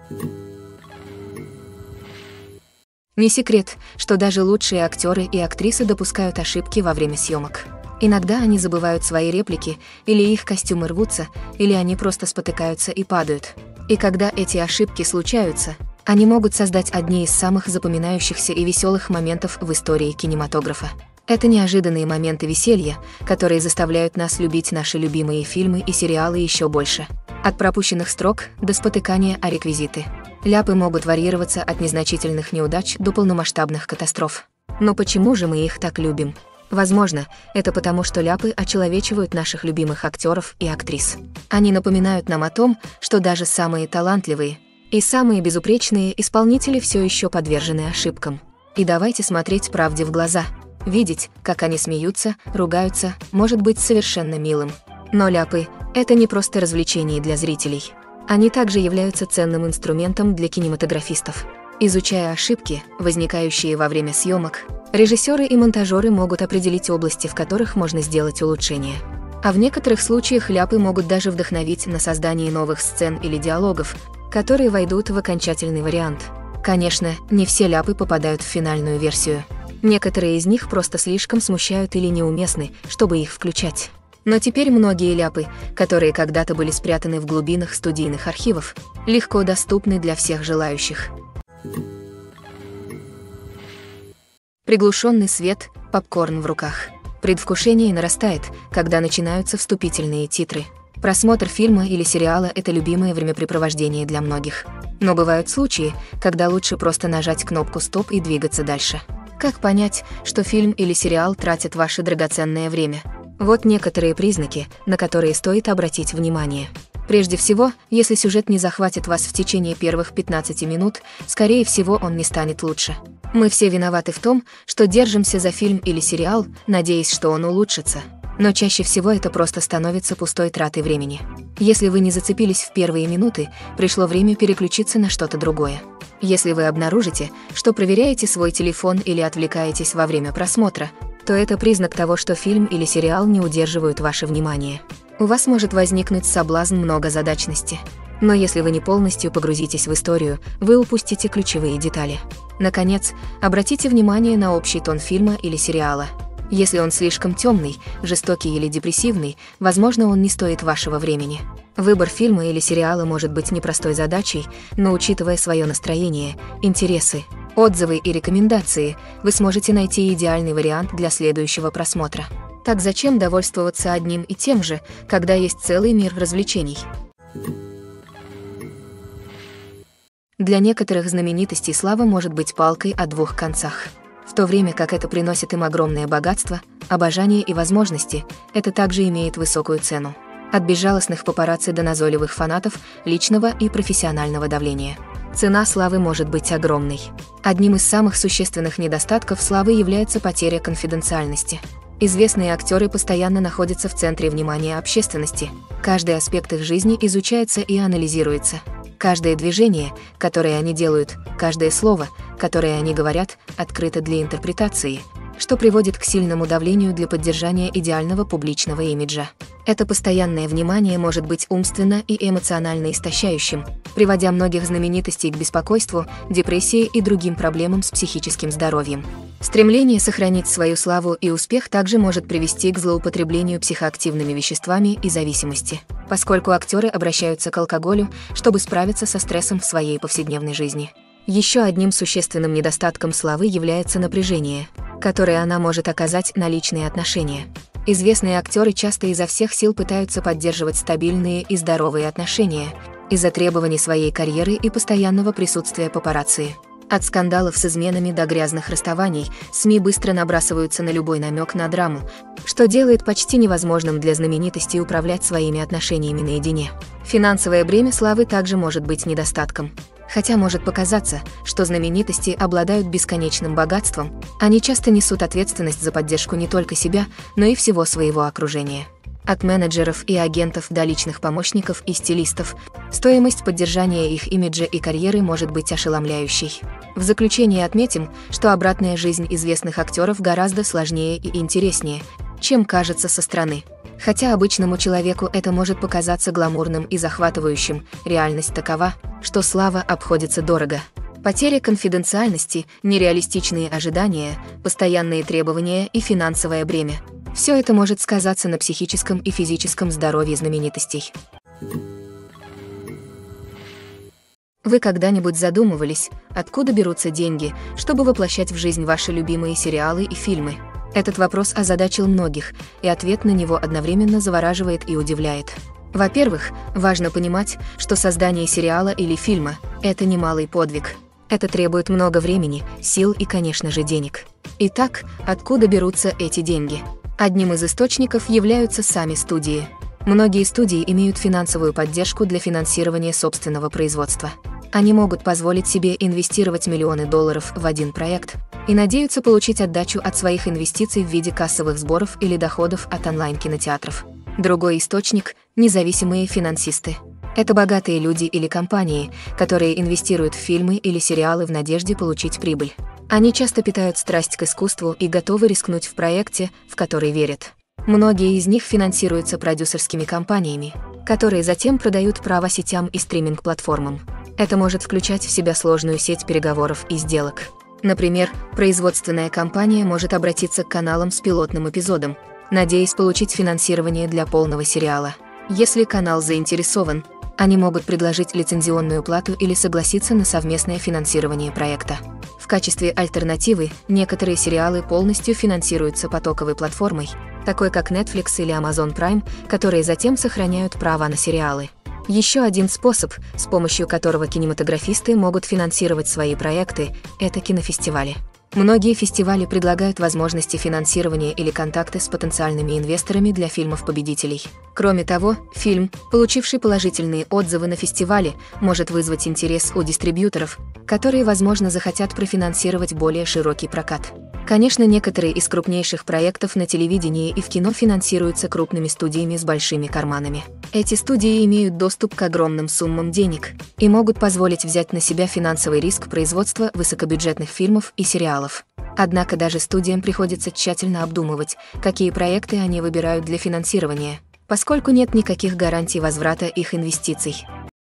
Не секрет, что даже лучшие актеры и актрисы допускают ошибки во время съемок. Иногда они забывают свои реплики, или их костюмы рвутся, или они просто спотыкаются и падают. И когда эти ошибки случаются, они могут создать одни из самых запоминающихся и веселых моментов в истории кинематографа. Это неожиданные моменты веселья, которые заставляют нас любить наши любимые фильмы и сериалы еще больше. От пропущенных строк до спотыкания о реквизиты. Ляпы могут варьироваться от незначительных неудач до полномасштабных катастроф. Но почему же мы их так любим? Возможно, это потому, что ляпы очеловечивают наших любимых актеров и актрис. Они напоминают нам о том, что даже самые талантливые и самые безупречные исполнители все еще подвержены ошибкам. И давайте смотреть правде в глаза. Видеть, как они смеются, ругаются, может быть совершенно милым. Но ляпы – это не просто развлечение для зрителей. Они также являются ценным инструментом для кинематографистов. Изучая ошибки, возникающие во время съемок, режиссеры и монтажеры могут определить области, в которых можно сделать улучшения. А в некоторых случаях ляпы могут даже вдохновить на создание новых сцен или диалогов, которые войдут в окончательный вариант. Конечно, не все ляпы попадают в финальную версию. Некоторые из них просто слишком смущают или неуместны, чтобы их включать. Но теперь многие ляпы, которые когда-то были спрятаны в глубинах студийных архивов, легко доступны для всех желающих. Приглушенный свет, попкорн в руках. Предвкушение нарастает, когда начинаются вступительные титры. Просмотр фильма или сериала – это любимое времяпрепровождение для многих. Но бывают случаи, когда лучше просто нажать кнопку «Стоп» и двигаться дальше. Как понять, что фильм или сериал тратят ваше драгоценное время? Вот некоторые признаки, на которые стоит обратить внимание. Прежде всего, если сюжет не захватит вас в течение первых пятнадцати минут, скорее всего, он не станет лучше. Мы все виноваты в том, что держимся за фильм или сериал, надеясь, что он улучшится. Но чаще всего это просто становится пустой тратой времени. Если вы не зацепились в первые минуты, пришло время переключиться на что-то другое. Если вы обнаружите, что проверяете свой телефон или отвлекаетесь во время просмотра, то это признак того, что фильм или сериал не удерживают ваше внимание. У вас может возникнуть соблазн многозадачности. Но если вы не полностью погрузитесь в историю, вы упустите ключевые детали. Наконец, обратите внимание на общий тон фильма или сериала. Если он слишком темный, жестокий или депрессивный, возможно, он не стоит вашего времени. Выбор фильма или сериала может быть непростой задачей, но учитывая свое настроение, интересы, отзывы и рекомендации, вы сможете найти идеальный вариант для следующего просмотра. Так зачем довольствоваться одним и тем же, когда есть целый мир развлечений? Для некоторых знаменитостей слава может быть палкой о двух концах. В то время как это приносит им огромное богатство, обожание и возможности, это также имеет высокую цену. От безжалостных папарацци до назойливых фанатов, личного и профессионального давления. Цена славы может быть огромной. Одним из самых существенных недостатков славы является потеря конфиденциальности. Известные актеры постоянно находятся в центре внимания общественности. Каждый аспект их жизни изучается и анализируется. Каждое движение, которое они делают, каждое слово, которое они говорят, открыто для интерпретации, что приводит к сильному давлению для поддержания идеального публичного имиджа. Это постоянное внимание может быть умственно и эмоционально истощающим, приводя многих знаменитостей к беспокойству, депрессии и другим проблемам с психическим здоровьем. Стремление сохранить свою славу и успех также может привести к злоупотреблению психоактивными веществами и зависимости, поскольку актеры обращаются к алкоголю, чтобы справиться со стрессом в своей повседневной жизни. Еще одним существенным недостатком славы является напряжение, которое она может оказать на личные отношения. Известные актеры часто изо всех сил пытаются поддерживать стабильные и здоровые отношения из-за требований своей карьеры и постоянного присутствия папарацци. От скандалов с изменами до грязных расставаний СМИ быстро набрасываются на любой намек на драму, что делает почти невозможным для знаменитостей управлять своими отношениями наедине. Финансовое бремя славы также может быть недостатком. Хотя может показаться, что знаменитости обладают бесконечным богатством, они часто несут ответственность за поддержку не только себя, но и всего своего окружения. От менеджеров и агентов до личных помощников и стилистов, стоимость поддержания их имиджа и карьеры может быть ошеломляющей. В заключение отметим, что обратная жизнь известных актеров гораздо сложнее и интереснее, чем кажется со стороны. Хотя обычному человеку это может показаться гламурным и захватывающим, реальность такова, что слава обходится дорого. Потеря конфиденциальности, нереалистичные ожидания, постоянные требования и финансовое бремя – все это может сказаться на психическом и физическом здоровье знаменитостей. Вы когда-нибудь задумывались, откуда берутся деньги, чтобы воплощать в жизнь ваши любимые сериалы и фильмы? Этот вопрос озадачил многих, и ответ на него одновременно завораживает и удивляет. Во-первых, важно понимать, что создание сериала или фильма – это немалый подвиг. Это требует много времени, сил и, конечно же, денег. Итак, откуда берутся эти деньги? Одним из источников являются сами студии. Многие студии имеют финансовую поддержку для финансирования собственного производства. Они могут позволить себе инвестировать миллионы долларов в один проект и надеются получить отдачу от своих инвестиций в виде кассовых сборов или доходов от онлайн-кинотеатров. Другой источник – независимые финансисты. Это богатые люди или компании, которые инвестируют в фильмы или сериалы в надежде получить прибыль. Они часто питают страсть к искусству и готовы рискнуть в проекте, в который верят. Многие из них финансируются продюсерскими компаниями, которые затем продают права сетям и стриминг-платформам. Это может включать в себя сложную сеть переговоров и сделок. Например, производственная компания может обратиться к каналам с пилотным эпизодом, надеясь получить финансирование для полного сериала. Если канал заинтересован, они могут предложить лицензионную плату или согласиться на совместное финансирование проекта. В качестве альтернативы некоторые сериалы полностью финансируются потоковой платформой, такой как Netflix или Amazon Prime, которые затем сохраняют права на сериалы. Еще один способ, с помощью которого кинематографисты могут финансировать свои проекты, это кинофестивали. Многие фестивали предлагают возможности финансирования или контакты с потенциальными инвесторами для фильмов-победителей. Кроме того, фильм, получивший положительные отзывы на фестивале, может вызвать интерес у дистрибьюторов, которые, возможно, захотят профинансировать более широкий прокат. Конечно, некоторые из крупнейших проектов на телевидении и в кино финансируются крупными студиями с большими карманами. Эти студии имеют доступ к огромным суммам денег и могут позволить взять на себя финансовый риск производства высокобюджетных фильмов и сериалов. Однако даже студиям приходится тщательно обдумывать, какие проекты они выбирают для финансирования, поскольку нет никаких гарантий возврата их инвестиций.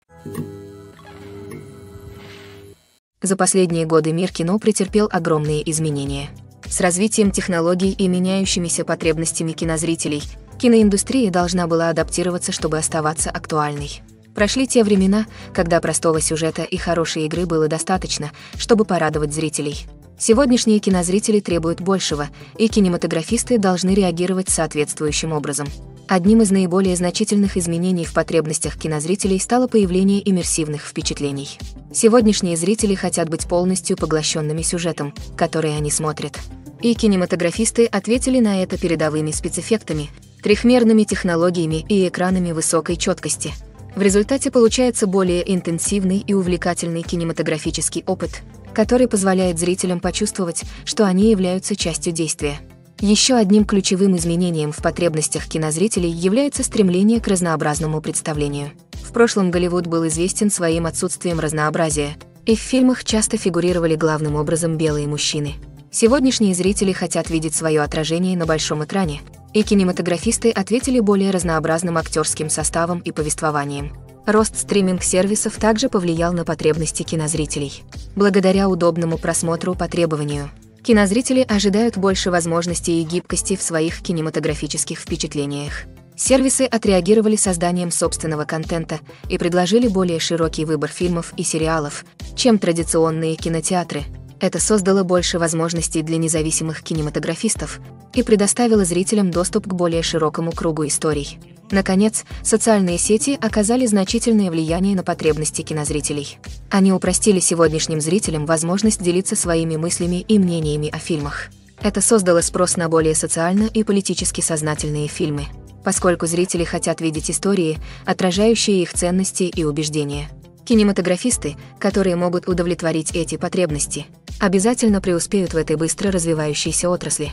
За последние годы мир кино претерпел огромные изменения. С развитием технологий и меняющимися потребностями кинозрителей, киноиндустрия должна была адаптироваться, чтобы оставаться актуальной. Прошли те времена, когда простого сюжета и хорошей игры было достаточно, чтобы порадовать зрителей. Сегодняшние кинозрители требуют большего, и кинематографисты должны реагировать соответствующим образом. Одним из наиболее значительных изменений в потребностях кинозрителей стало появление иммерсивных впечатлений. Сегодняшние зрители хотят быть полностью поглощенными сюжетом, который они смотрят. И кинематографисты ответили на это передовыми спецэффектами, трехмерными технологиями и экранами высокой четкости. В результате получается более интенсивный и увлекательный кинематографический опыт, который позволяет зрителям почувствовать, что они являются частью действия. Еще одним ключевым изменением в потребностях кинозрителей является стремление к разнообразному представлению. В прошлом Голливуд был известен своим отсутствием разнообразия, и в фильмах часто фигурировали главным образом белые мужчины. Сегодняшние зрители хотят видеть свое отражение на большом экране, и кинематографисты ответили более разнообразным актерским составом и повествованием. Рост стриминг-сервисов также повлиял на потребности кинозрителей. Благодаря удобному просмотру по требованию, кинозрители ожидают больше возможностей и гибкости в своих кинематографических впечатлениях. Сервисы отреагировали созданием собственного контента и предложили более широкий выбор фильмов и сериалов, чем традиционные кинотеатры. Это создало больше возможностей для независимых кинематографистов и предоставило зрителям доступ к более широкому кругу историй. Наконец, социальные сети оказали значительное влияние на потребности кинозрителей. Они упростили сегодняшним зрителям возможность делиться своими мыслями и мнениями о фильмах. Это создало спрос на более социально и политически сознательные фильмы, поскольку зрители хотят видеть истории, отражающие их ценности и убеждения. Кинематографисты, которые могут удовлетворить эти потребности, обязательно преуспеют в этой быстро развивающейся отрасли.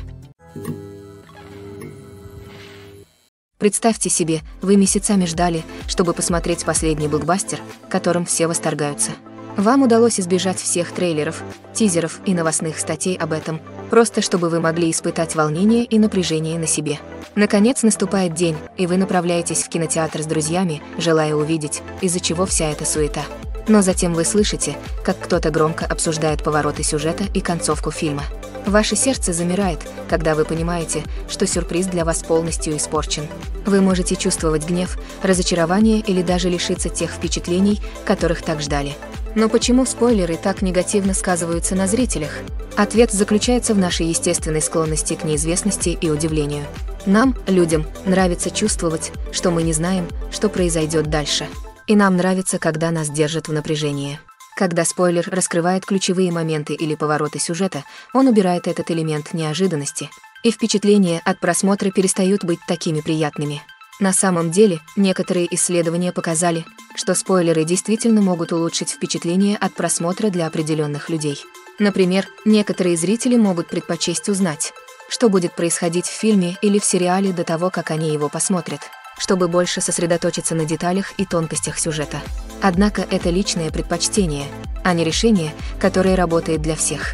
Представьте себе, вы месяцами ждали, чтобы посмотреть последний блокбастер, которым все восторгаются. Вам удалось избежать всех трейлеров, тизеров и новостных статей об этом, просто чтобы вы могли испытать волнение и напряжение на себе. Наконец наступает день, и вы направляетесь в кинотеатр с друзьями, желая увидеть, из-за чего вся эта суета. Но затем вы слышите, как кто-то громко обсуждает повороты сюжета и концовку фильма. Ваше сердце замирает, когда вы понимаете, что сюрприз для вас полностью испорчен. Вы можете чувствовать гнев, разочарование или даже лишиться тех впечатлений, которых так ждали. Но почему спойлеры так негативно сказываются на зрителях? Ответ заключается в нашей естественной склонности к неизвестности и удивлению. Нам, людям, нравится чувствовать, что мы не знаем, что произойдет дальше. И нам нравится, когда нас держат в напряжении. Когда спойлер раскрывает ключевые моменты или повороты сюжета, он убирает этот элемент неожиданности, и впечатления от просмотра перестают быть такими приятными. На самом деле, некоторые исследования показали, что спойлеры действительно могут улучшить впечатление от просмотра для определенных людей. Например, некоторые зрители могут предпочесть узнать, что будет происходить в фильме или в сериале до того, как они его посмотрят, чтобы больше сосредоточиться на деталях и тонкостях сюжета. Однако это личное предпочтение, а не решение, которое работает для всех.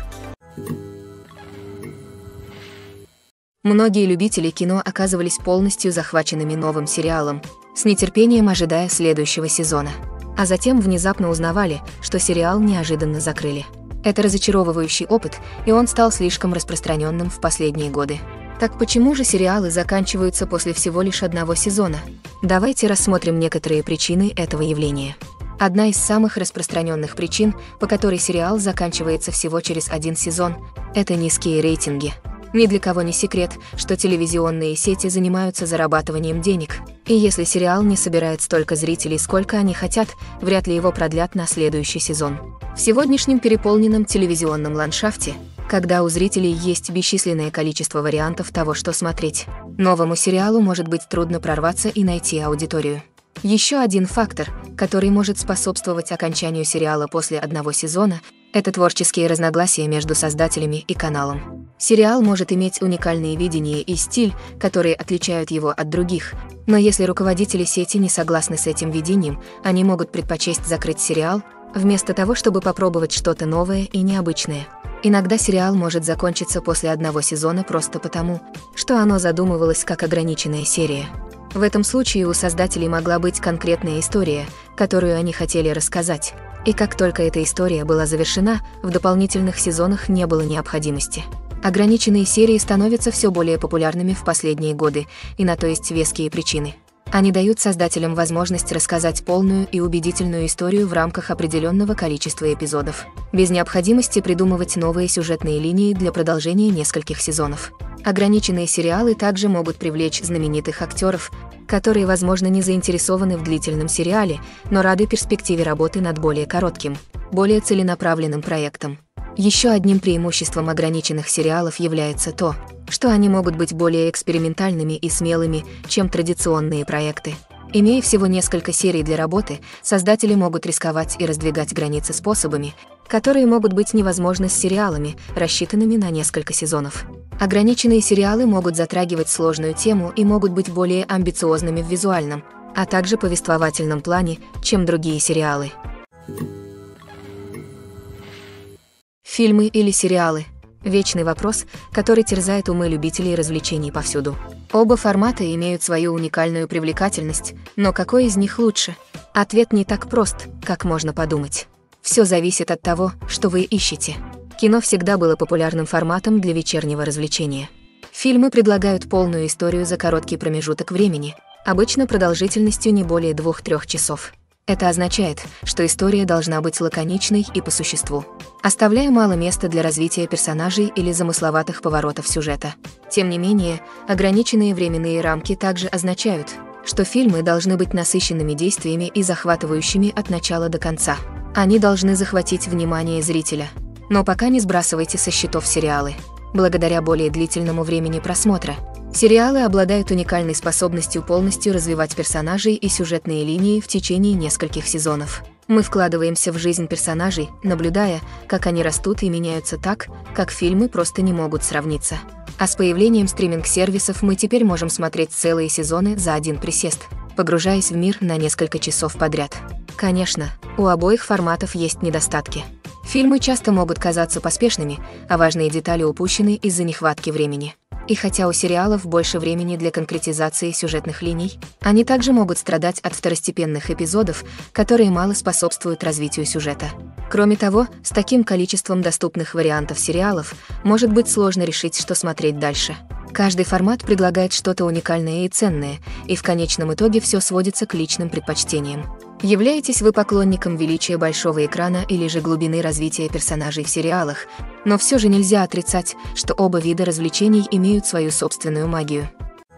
Многие любители кино оказывались полностью захваченными новым сериалом, с нетерпением ожидая следующего сезона. А затем внезапно узнавали, что сериал неожиданно закрыли. Это разочаровывающий опыт, и он стал слишком распространенным в последние годы. Так почему же сериалы заканчиваются после всего лишь одного сезона? Давайте рассмотрим некоторые причины этого явления. Одна из самых распространенных причин, по которой сериал заканчивается всего через один сезон, это низкие рейтинги. Ни для кого не секрет, что телевизионные сети занимаются зарабатыванием денег, и если сериал не собирает столько зрителей, сколько они хотят, вряд ли его продлят на следующий сезон. В сегодняшнем переполненном телевизионном ландшафте, когда у зрителей есть бесчисленное количество вариантов того, что смотреть, новому сериалу может быть трудно прорваться и найти аудиторию. Еще один фактор, который может способствовать окончанию сериала после одного сезона, это творческие разногласия между создателями и каналом. Сериал может иметь уникальные видения и стиль, которые отличают его от других, но если руководители сети не согласны с этим видением, они могут предпочесть закрыть сериал, вместо того, чтобы попробовать что-то новое и необычное. Иногда сериал может закончиться после одного сезона просто потому, что оно задумывалось как ограниченная серия. В этом случае у создателей могла быть конкретная история, которую они хотели рассказать, и как только эта история была завершена, в дополнительных сезонах не было необходимости. Ограниченные серии становятся все более популярными в последние годы, и на то есть веские причины. Они дают создателям возможность рассказать полную и убедительную историю в рамках определенного количества эпизодов, без необходимости придумывать новые сюжетные линии для продолжения нескольких сезонов. Ограниченные сериалы также могут привлечь знаменитых актеров, которые, возможно, не заинтересованы в длительном сериале, но рады перспективе работы над более коротким, более целенаправленным проектом. Еще одним преимуществом ограниченных сериалов является то, что они могут быть более экспериментальными и смелыми, чем традиционные проекты. Имея всего несколько серий для работы, создатели могут рисковать и раздвигать границы способами, которые могут быть невозможны с сериалами, рассчитанными на несколько сезонов. Ограниченные сериалы могут затрагивать сложную тему и могут быть более амбициозными в визуальном, а также повествовательном плане, чем другие сериалы. Фильмы или сериалы – вечный вопрос, который терзает умы любителей развлечений повсюду. Оба формата имеют свою уникальную привлекательность, но какой из них лучше? Ответ не так прост, как можно подумать. Все зависит от того, что вы ищете. Кино всегда было популярным форматом для вечернего развлечения. Фильмы предлагают полную историю за короткий промежуток времени, обычно продолжительностью не более двух-трёх часов. Это означает, что история должна быть лаконичной и по существу, оставляя мало места для развития персонажей или замысловатых поворотов сюжета. Тем не менее, ограниченные временные рамки также означают, что фильмы должны быть насыщенными действиями и захватывающими от начала до конца. Они должны захватить внимание зрителя. Но пока не сбрасывайте со счетов сериалы. Благодаря более длительному времени просмотра, сериалы обладают уникальной способностью полностью развивать персонажей и сюжетные линии в течение нескольких сезонов. Мы вкладываемся в жизнь персонажей, наблюдая, как они растут и меняются так, как фильмы просто не могут сравниться. А с появлением стриминг-сервисов мы теперь можем смотреть целые сезоны за один присест, погружаясь в мир на несколько часов подряд. Конечно, у обоих форматов есть недостатки. Фильмы часто могут казаться поспешными, а важные детали упущены из-за нехватки времени. И хотя у сериалов больше времени для конкретизации сюжетных линий, они также могут страдать от второстепенных эпизодов, которые мало способствуют развитию сюжета. Кроме того, с таким количеством доступных вариантов сериалов может быть сложно решить, что смотреть дальше. Каждый формат предлагает что-то уникальное и ценное, и в конечном итоге все сводится к личным предпочтениям. Являетесь вы поклонником величия большого экрана или же глубины развития персонажей в сериалах, но все же нельзя отрицать, что оба вида развлечений имеют свою собственную магию.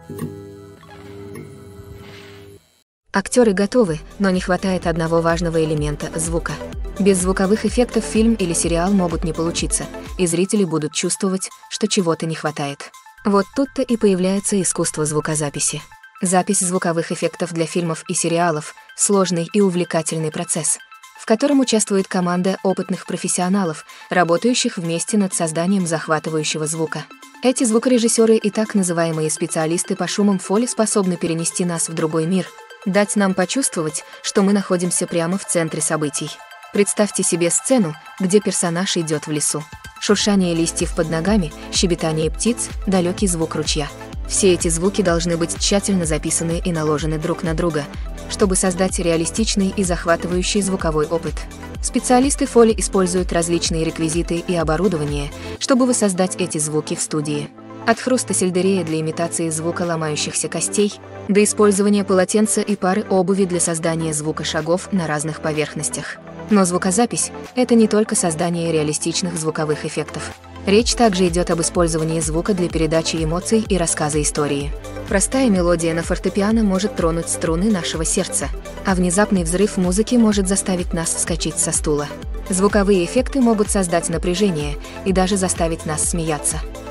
Актеры готовы, но не хватает одного важного элемента – звука. Без звуковых эффектов фильм или сериал могут не получиться, и зрители будут чувствовать, что чего-то не хватает. Вот тут-то и появляется искусство звукозаписи. Запись звуковых эффектов для фильмов и сериалов – сложный и увлекательный процесс, в котором участвует команда опытных профессионалов, работающих вместе над созданием захватывающего звука. Эти звукорежиссеры и так называемые специалисты по шумам фоли способны перенести нас в другой мир, дать нам почувствовать, что мы находимся прямо в центре событий. Представьте себе сцену, где персонаж идет в лесу. Шуршание листьев под ногами, щебетание птиц, далекий звук ручья. Все эти звуки должны быть тщательно записаны и наложены друг на друга, чтобы создать реалистичный и захватывающий звуковой опыт. Специалисты фоли используют различные реквизиты и оборудование, чтобы воссоздать эти звуки в студии. От хруста сельдерея для имитации звука ломающихся костей, до использования полотенца и пары обуви для создания звука шагов на разных поверхностях. Но звукозапись – это не только создание реалистичных звуковых эффектов. Речь также идет об использовании звука для передачи эмоций и рассказа истории. Простая мелодия на фортепиано может тронуть струны нашего сердца, а внезапный взрыв музыки может заставить нас вскочить со стула. Звуковые эффекты могут создать напряжение и даже заставить нас смеяться.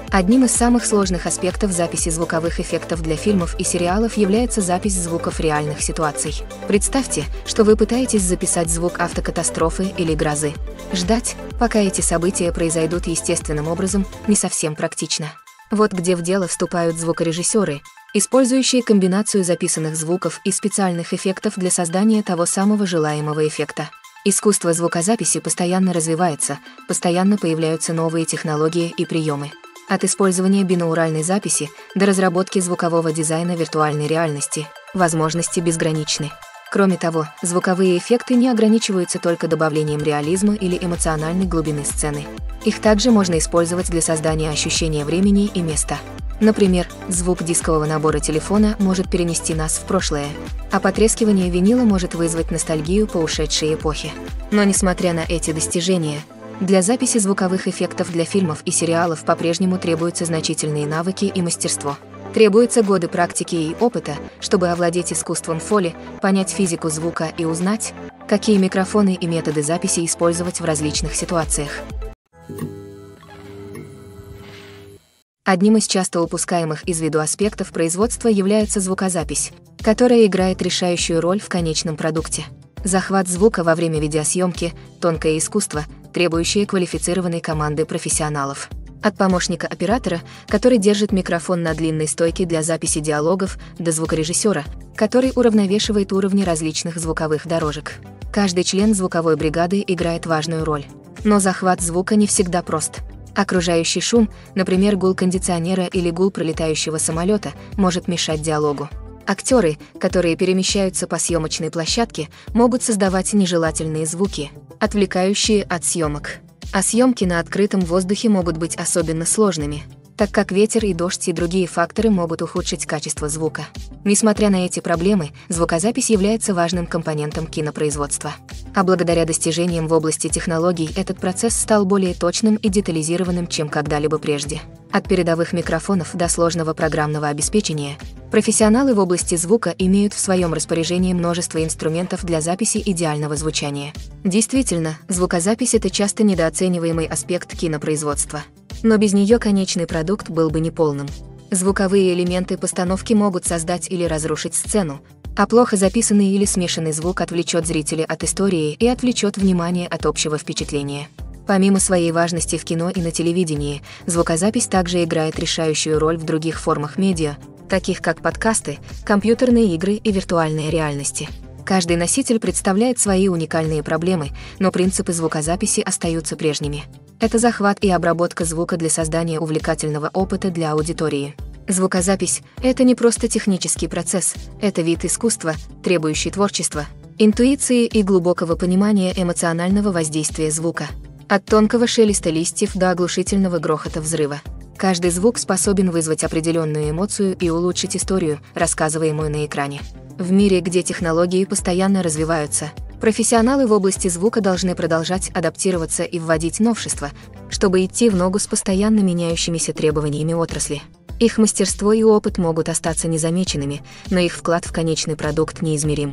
Одним из самых сложных аспектов записи звуковых эффектов для фильмов и сериалов является запись звуков реальных ситуаций. Представьте, что вы пытаетесь записать звук автокатастрофы или грозы. Ждать, пока эти события произойдут естественным образом, не совсем практично. Вот где в дело вступают звукорежиссеры, использующие комбинацию записанных звуков и специальных эффектов для создания того самого желаемого эффекта. Искусство звукозаписи постоянно развивается, постоянно появляются новые технологии и приемы. От использования бинауральной записи до разработки звукового дизайна виртуальной реальности возможности безграничны. Кроме того, звуковые эффекты не ограничиваются только добавлением реализма или эмоциональной глубины сцены. Их также можно использовать для создания ощущения времени и места. Например, звук дискового набора телефона может перенести нас в прошлое, а потрескивание винила может вызвать ностальгию по ушедшей эпохе. Но несмотря на эти достижения, для записи звуковых эффектов для фильмов и сериалов по-прежнему требуются значительные навыки и мастерство. Требуются годы практики и опыта, чтобы овладеть искусством фоли, понять физику звука и узнать, какие микрофоны и методы записи использовать в различных ситуациях. Одним из часто упускаемых из виду аспектов производства является звукозапись, которая играет решающую роль в конечном продукте. Захват звука во время видеосъемки – тонкое искусство, требующее квалифицированной команды профессионалов. От помощника оператора, который держит микрофон на длинной стойке для записи диалогов, до звукорежиссера, который уравновешивает уровни различных звуковых дорожек. Каждый член звуковой бригады играет важную роль. Но захват звука не всегда прост. Окружающий шум, например, гул кондиционера или гул пролетающего самолета, может мешать диалогу. Актеры, которые перемещаются по съемочной площадке, могут создавать нежелательные звуки, отвлекающие от съемок. А съемки на открытом воздухе могут быть особенно сложными, так как ветер и дождь и другие факторы могут ухудшить качество звука. Несмотря на эти проблемы, звукозапись является важным компонентом кинопроизводства. А благодаря достижениям в области технологий этот процесс стал более точным и детализированным, чем когда-либо прежде. От передовых микрофонов до сложного программного обеспечения, профессионалы в области звука имеют в своем распоряжении множество инструментов для записи идеального звучания. Действительно, звукозапись – это часто недооцениваемый аспект кинопроизводства. Но без нее конечный продукт был бы неполным. Звуковые элементы постановки могут создать или разрушить сцену, а плохо записанный или смешанный звук отвлечет зрителя от истории и отвлечет внимание от общего впечатления. Помимо своей важности в кино и на телевидении, звукозапись также играет решающую роль в других формах медиа, таких как подкасты, компьютерные игры и виртуальные реальности. Каждый носитель представляет свои уникальные проблемы, но принципы звукозаписи остаются прежними. Это захват и обработка звука для создания увлекательного опыта для аудитории. Звукозапись – это не просто технический процесс, это вид искусства, требующий творчества, интуиции и глубокого понимания эмоционального воздействия звука. От тонкого шелеста листьев до оглушительного грохота взрыва. Каждый звук способен вызвать определенную эмоцию и улучшить историю, рассказываемую на экране. В мире, где технологии постоянно развиваются, профессионалы в области звука должны продолжать адаптироваться и вводить новшества, чтобы идти в ногу с постоянно меняющимися требованиями отрасли. Их мастерство и опыт могут остаться незамеченными, но их вклад в конечный продукт неизмерим.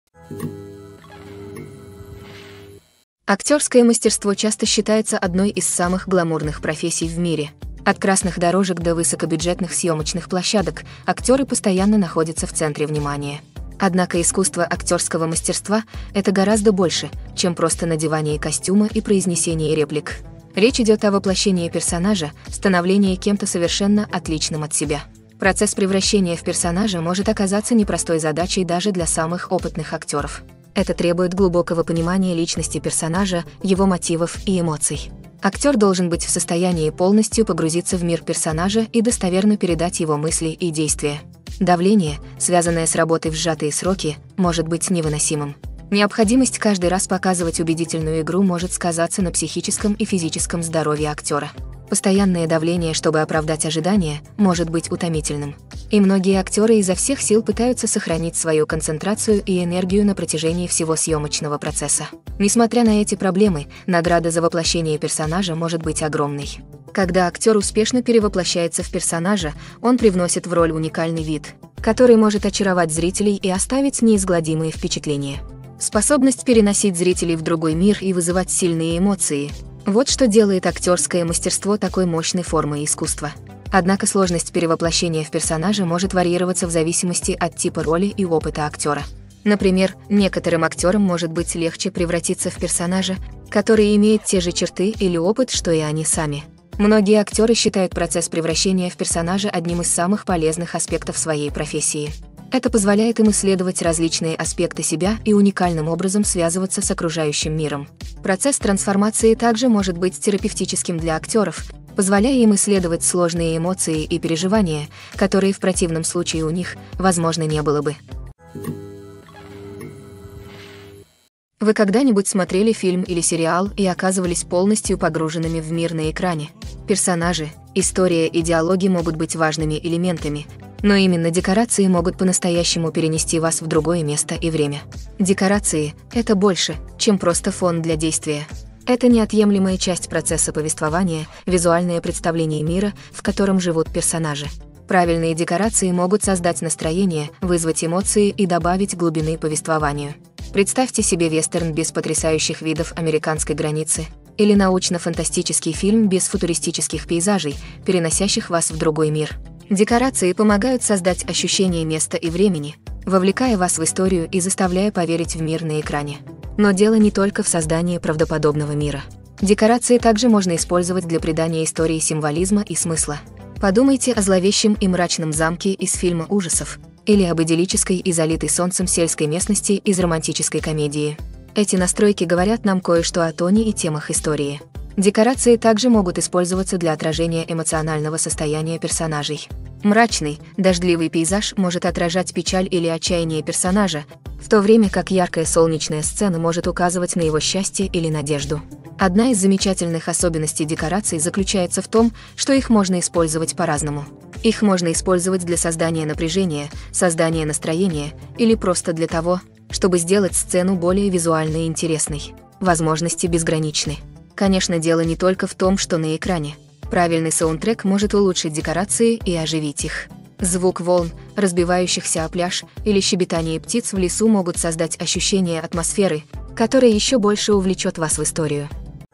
Актерское мастерство часто считается одной из самых гламурных профессий в мире. От красных дорожек до высокобюджетных съемочных площадок актеры постоянно находятся в центре внимания. Однако искусство актерского мастерства – это гораздо больше, чем просто надевание костюма и произнесение реплик. Речь идет о воплощении персонажа, становлении кем-то совершенно отличным от себя. Процесс превращения в персонажа может оказаться непростой задачей даже для самых опытных актеров. Это требует глубокого понимания личности персонажа, его мотивов и эмоций. Актер должен быть в состоянии полностью погрузиться в мир персонажа и достоверно передать его мысли и действия. Давление, связанное с работой в сжатые сроки, может быть невыносимым. Необходимость каждый раз показывать убедительную игру может сказаться на психическом и физическом здоровье актера. Постоянное давление, чтобы оправдать ожидания, может быть утомительным. И многие актеры изо всех сил пытаются сохранить свою концентрацию и энергию на протяжении всего съемочного процесса. Несмотря на эти проблемы, награда за воплощение персонажа может быть огромной. Когда актер успешно перевоплощается в персонажа, он привносит в роль уникальный вид, который может очаровать зрителей и оставить неизгладимые впечатления. Способность переносить зрителей в другой мир и вызывать сильные эмоции – Вот что делает актерское мастерство такой мощной формой искусства. Однако сложность перевоплощения в персонажа может варьироваться в зависимости от типа роли и опыта актера. Например, некоторым актерам может быть легче превратиться в персонажа, который имеет те же черты или опыт, что и они сами. Многие актеры считают процесс превращения в персонажа одним из самых полезных аспектов своей профессии. Это позволяет им исследовать различные аспекты себя и уникальным образом связываться с окружающим миром. Процесс трансформации также может быть терапевтическим для актеров, позволяя им исследовать сложные эмоции и переживания, которые в противном случае у них, возможно, не было бы. Вы когда-нибудь смотрели фильм или сериал и оказывались полностью погруженными в мир на экране? Персонажи, история и диалоги могут быть важными элементами, но именно декорации могут по-настоящему перенести вас в другое место и время. Декорации — это больше, чем просто фон для действия. Это неотъемлемая часть процесса повествования, визуальное представление мира, в котором живут персонажи. Правильные декорации могут создать настроение, вызвать эмоции и добавить глубины повествованию. Представьте себе вестерн без потрясающих видов американской границы или научно-фантастический фильм без футуристических пейзажей, переносящих вас в другой мир. Декорации помогают создать ощущение места и времени, вовлекая вас в историю и заставляя поверить в мир на экране. Но дело не только в создании правдоподобного мира. Декорации также можно использовать для придания истории символизма и смысла. Подумайте о зловещем и мрачном замке из фильма ужасов или об идиллической и залитой солнцем сельской местности из романтической комедии. Эти настройки говорят нам кое-что о тоне и темах истории. Декорации также могут использоваться для отражения эмоционального состояния персонажей. Мрачный, дождливый пейзаж может отражать печаль или отчаяние персонажа, в то время как яркая солнечная сцена может указывать на его счастье или надежду. Одна из замечательных особенностей декораций заключается в том, что их можно использовать по-разному. Их можно использовать для создания напряжения, создания настроения или просто для того, чтобы сделать сцену более визуально интересной. Возможности безграничны. Конечно, дело не только в том, что на экране. Правильный саундтрек может улучшить декорации и оживить их. Звук волн, разбивающихся о пляж, или щебетание птиц в лесу могут создать ощущение атмосферы, которая еще больше увлечет вас в историю.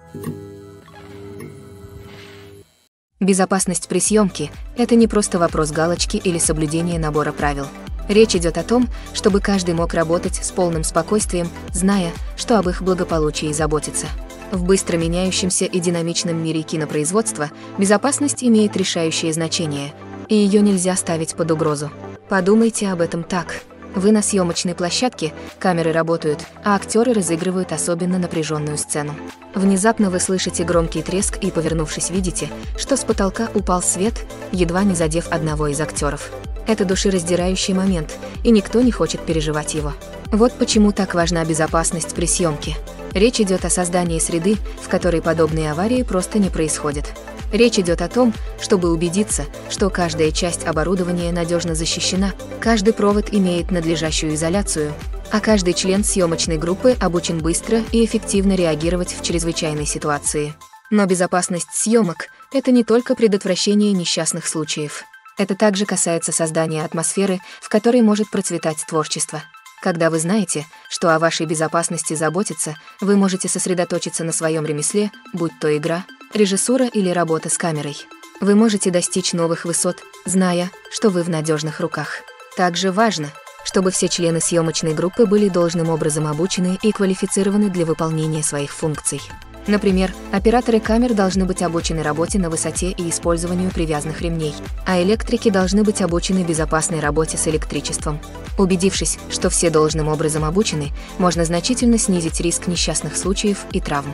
Безопасность при съемке – это не просто вопрос галочки или соблюдения набора правил. Речь идет о том, чтобы каждый мог работать с полным спокойствием, зная, что об их благополучии заботится. В быстро меняющемся и динамичном мире кинопроизводства безопасность имеет решающее значение, и ее нельзя ставить под угрозу. Подумайте об этом так. Вы на съемочной площадке, камеры работают, а актеры разыгрывают особенно напряженную сцену. Внезапно вы слышите громкий треск и, повернувшись, видите, что с потолка упал свет, едва не задев одного из актеров. Это душераздирающий момент, и никто не хочет переживать его. Вот почему так важна безопасность при съемке. Речь идет о создании среды, в которой подобные аварии просто не происходят. Речь идет о том, чтобы убедиться, что каждая часть оборудования надежно защищена, каждый провод имеет надлежащую изоляцию, а каждый член съемочной группы обучен быстро и эффективно реагировать в чрезвычайной ситуации. Но безопасность съемок – это не только предотвращение несчастных случаев. Это также касается создания атмосферы, в которой может процветать творчество. Когда вы знаете, что о вашей безопасности заботятся, вы можете сосредоточиться на своем ремесле, будь то игра, режиссура или работа с камерой. Вы можете достичь новых высот, зная, что вы в надежных руках. Также важно, чтобы все члены съемочной группы были должным образом обучены и квалифицированы для выполнения своих функций. Например, операторы камер должны быть обучены работе на высоте и использованию привязанных ремней, а электрики должны быть обучены безопасной работе с электричеством. Убедившись, что все должным образом обучены, можно значительно снизить риск несчастных случаев и травм.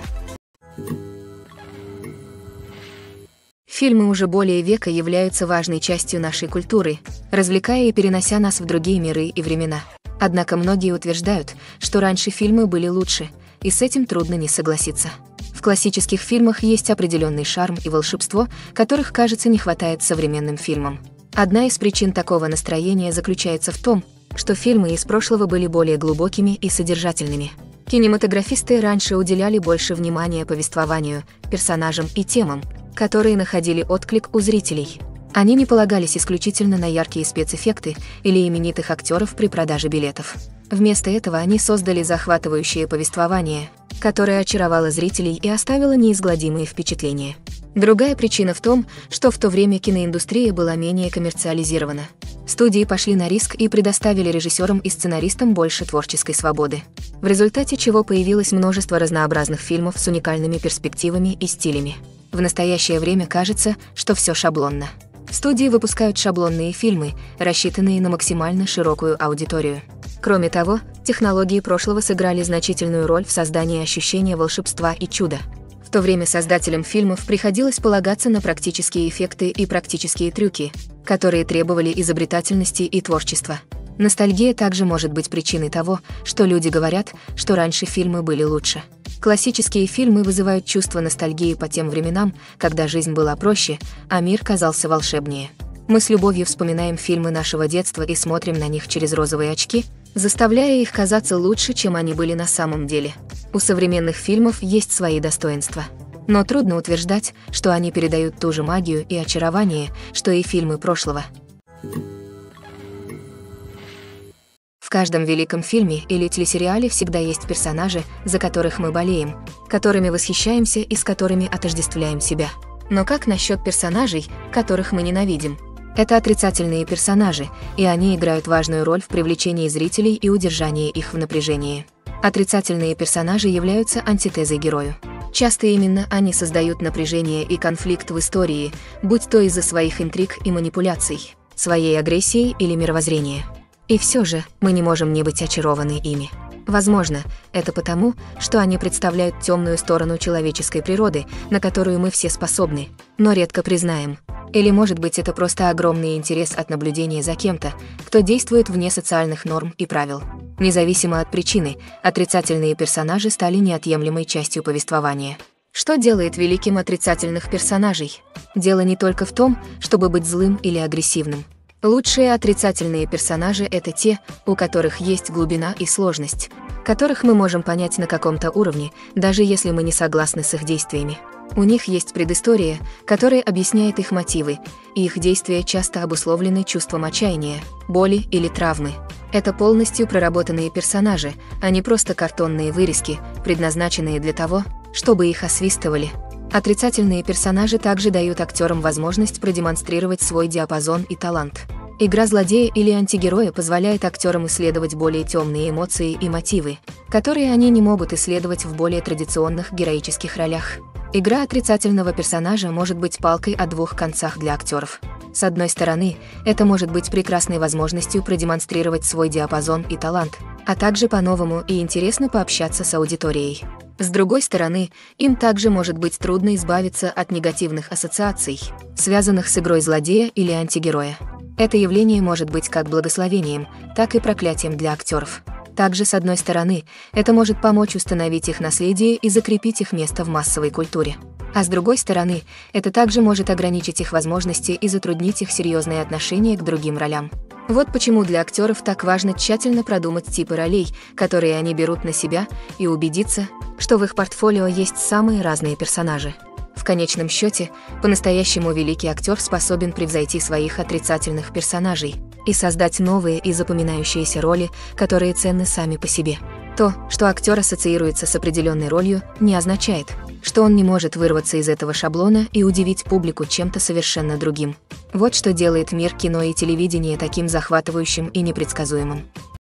Фильмы уже более века являются важной частью нашей культуры, развлекая и перенося нас в другие миры и времена. Однако многие утверждают, что раньше фильмы были лучше, и с этим трудно не согласиться. В классических фильмах есть определенный шарм и волшебство, которых, кажется, не хватает современным фильмам. Одна из причин такого настроения заключается в том, что фильмы из прошлого были более глубокими и содержательными. Кинематографисты раньше уделяли больше внимания повествованию, персонажам и темам, которые находили отклик у зрителей. Они не полагались исключительно на яркие спецэффекты или именитых актеров при продаже билетов. Вместо этого они создали захватывающее повествование, которая очаровала зрителей и оставила неизгладимые впечатления. Другая причина в том, что в то время киноиндустрия была менее коммерциализирована. Студии пошли на риск и предоставили режиссерам и сценаристам больше творческой свободы, в результате чего появилось множество разнообразных фильмов с уникальными перспективами и стилями. В настоящее время кажется, что все шаблонно. Студии выпускают шаблонные фильмы, рассчитанные на максимально широкую аудиторию. Кроме того, технологии прошлого сыграли значительную роль в создании ощущения волшебства и чуда. В то время создателям фильмов приходилось полагаться на практические эффекты и практические трюки, которые требовали изобретательности и творчества. Ностальгия также может быть причиной того, что люди говорят, что раньше фильмы были лучше. Классические фильмы вызывают чувство ностальгии по тем временам, когда жизнь была проще, а мир казался волшебнее. Мы с любовью вспоминаем фильмы нашего детства и смотрим на них через розовые очки, заставляя их казаться лучше, чем они были на самом деле. У современных фильмов есть свои достоинства. Но трудно утверждать, что они передают ту же магию и очарование, что и фильмы прошлого. В каждом великом фильме или телесериале всегда есть персонажи, за которых мы болеем, которыми восхищаемся и с которыми отождествляем себя. Но как насчет персонажей, которых мы ненавидим? Это отрицательные персонажи, и они играют важную роль в привлечении зрителей и удержании их в напряжении. Отрицательные персонажи являются антитезой герою. Часто именно они создают напряжение и конфликт в истории, будь то из-за своих интриг и манипуляций, своей агрессии или мировоззрения. И все же мы не можем не быть очарованы ими. Возможно, это потому, что они представляют темную сторону человеческой природы, на которую мы все способны, но редко признаем. Или, может быть, это просто огромный интерес от наблюдения за кем-то, кто действует вне социальных норм и правил. Независимо от причины, отрицательные персонажи стали неотъемлемой частью повествования. Что делает великим отрицательных персонажей? Дело не только в том, чтобы быть злым или агрессивным. Лучшие отрицательные персонажи — это те, у которых есть глубина и сложность, которых мы можем понять на каком-то уровне, даже если мы не согласны с их действиями. У них есть предыстория, которая объясняет их мотивы, и их действия часто обусловлены чувством отчаяния, боли или травмы. Это полностью проработанные персонажи, а не просто картонные вырезки, предназначенные для того, чтобы их освистывали. Отрицательные персонажи также дают актерам возможность продемонстрировать свой диапазон и талант. Игра злодея или антигероя позволяет актерам исследовать более темные эмоции и мотивы, которые они не могут исследовать в более традиционных героических ролях. Игра отрицательного персонажа может быть палкой о двух концах для актеров. С одной стороны, это может быть прекрасной возможностью продемонстрировать свой диапазон и талант, а также по-новому и интересно пообщаться с аудиторией. С другой стороны, им также может быть трудно избавиться от негативных ассоциаций, связанных с игрой злодея или антигероя. Это явление может быть как благословением, так и проклятием для актеров. Также, с одной стороны, это может помочь установить их наследие и закрепить их место в массовой культуре. А с другой стороны, это также может ограничить их возможности и затруднить их серьезные отношения к другим ролям. Вот почему для актеров так важно тщательно продумать типы ролей, которые они берут на себя, и убедиться, что в их портфолио есть самые разные персонажи. В конечном счете, по-настоящему великий актер способен превзойти своих отрицательных персонажей и создать новые и запоминающиеся роли, которые ценны сами по себе. То, что актер ассоциируется с определенной ролью, не означает, что он не может вырваться из этого шаблона и удивить публику чем-то совершенно другим. Вот что делает мир кино и телевидения таким захватывающим и непредсказуемым.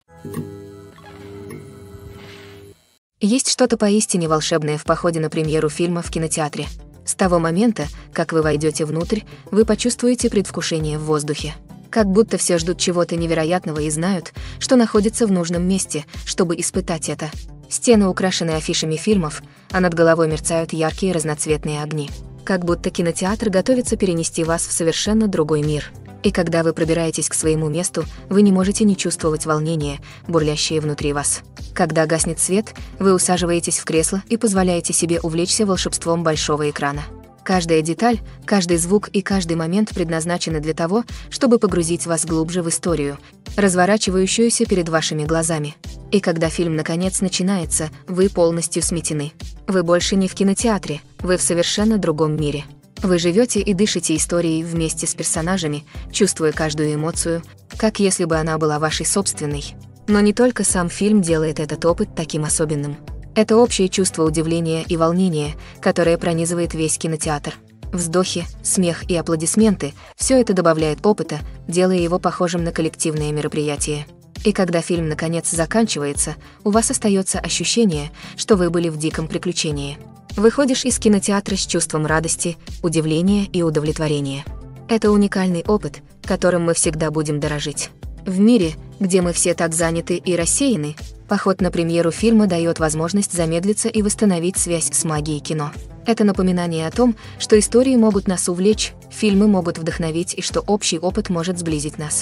Есть что-то поистине волшебное в походе на премьеру фильма в кинотеатре. С того момента, как вы войдете внутрь, вы почувствуете предвкушение в воздухе. Как будто все ждут чего-то невероятного и знают, что находится в нужном месте, чтобы испытать это. Стены украшены афишами фильмов, а над головой мерцают яркие разноцветные огни. Как будто кинотеатр готовится перенести вас в совершенно другой мир. И когда вы пробираетесь к своему месту, вы не можете не чувствовать волнения, бурлящее внутри вас. Когда гаснет свет, вы усаживаетесь в кресло и позволяете себе увлечься волшебством большого экрана. Каждая деталь, каждый звук и каждый момент предназначены для того, чтобы погрузить вас глубже в историю, разворачивающуюся перед вашими глазами. И когда фильм наконец начинается, вы полностью сметены. Вы больше не в кинотеатре, вы в совершенно другом мире. Вы живете и дышите историей вместе с персонажами, чувствуя каждую эмоцию, как если бы она была вашей собственной. Но не только сам фильм делает этот опыт таким особенным. Это общее чувство удивления и волнения, которое пронизывает весь кинотеатр. Вздохи, смех и аплодисменты – все это добавляет опыта, делая его похожим на коллективное мероприятие. И когда фильм наконец заканчивается, у вас остается ощущение, что вы были в диком приключении. Выходишь из кинотеатра с чувством радости, удивления и удовлетворения. Это уникальный опыт, которым мы всегда будем дорожить. В мире, где мы все так заняты и рассеяны, поход на премьеру фильма дает возможность замедлиться и восстановить связь с магией кино. Это напоминание о том, что истории могут нас увлечь, фильмы могут вдохновить и что общий опыт может сблизить нас.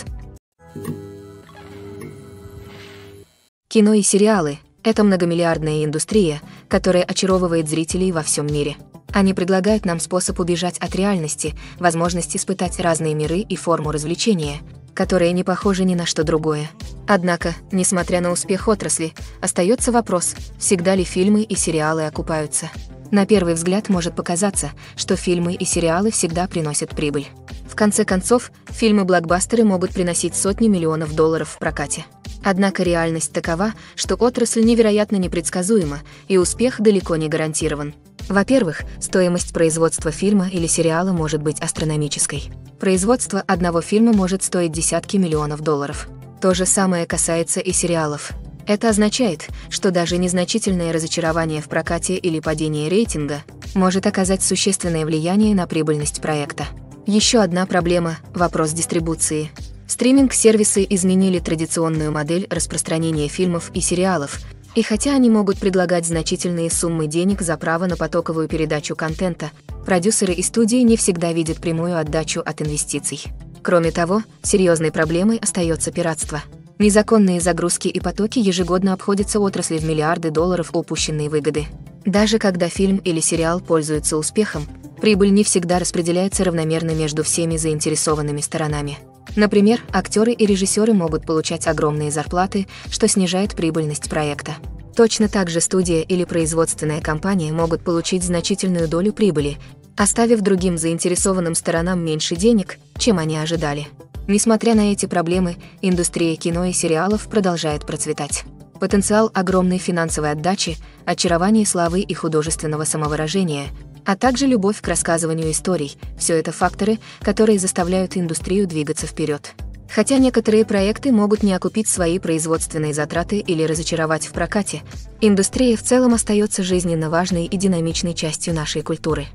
Кино и сериалы – это многомиллиардная индустрия, которая очаровывает зрителей во всем мире. Они предлагают нам способ убежать от реальности, возможность испытать разные миры и форму развлечения, которые не похожи ни на что другое. Однако, несмотря на успех отрасли, остается вопрос, всегда ли фильмы и сериалы окупаются. На первый взгляд может показаться, что фильмы и сериалы всегда приносят прибыль. В конце концов, фильмы-блокбастеры могут приносить сотни миллионов долларов в прокате. Однако реальность такова, что отрасль невероятно непредсказуема, и успех далеко не гарантирован. Во-первых, стоимость производства фильма или сериала может быть астрономической. Производство одного фильма может стоить десятки миллионов долларов. То же самое касается и сериалов. Это означает, что даже незначительное разочарование в прокате или падение рейтинга может оказать существенное влияние на прибыльность проекта. Еще одна проблема – вопрос дистрибуции. Стриминг-сервисы изменили традиционную модель распространения фильмов и сериалов, и хотя они могут предлагать значительные суммы денег за право на потоковую передачу контента, продюсеры и студии не всегда видят прямую отдачу от инвестиций. Кроме того, серьезной проблемой остается пиратство. Незаконные загрузки и потоки ежегодно обходятся отрасли в миллиарды долларов упущенной выгоды. Даже когда фильм или сериал пользуются успехом, прибыль не всегда распределяется равномерно между всеми заинтересованными сторонами. Например, актеры и режиссеры могут получать огромные зарплаты, что снижает прибыльность проекта. Точно так же студия или производственная компания могут получить значительную долю прибыли, оставив другим заинтересованным сторонам меньше денег, чем они ожидали. Несмотря на эти проблемы, индустрия кино и сериалов продолжает процветать. Потенциал огромной финансовой отдачи, очарование славы и художественного самовыражения, а также любовь к рассказыванию историй – все это факторы, которые заставляют индустрию двигаться вперед. Хотя некоторые проекты могут не окупить свои производственные затраты или разочаровать в прокате, индустрия в целом остается жизненно важной и динамичной частью нашей культуры.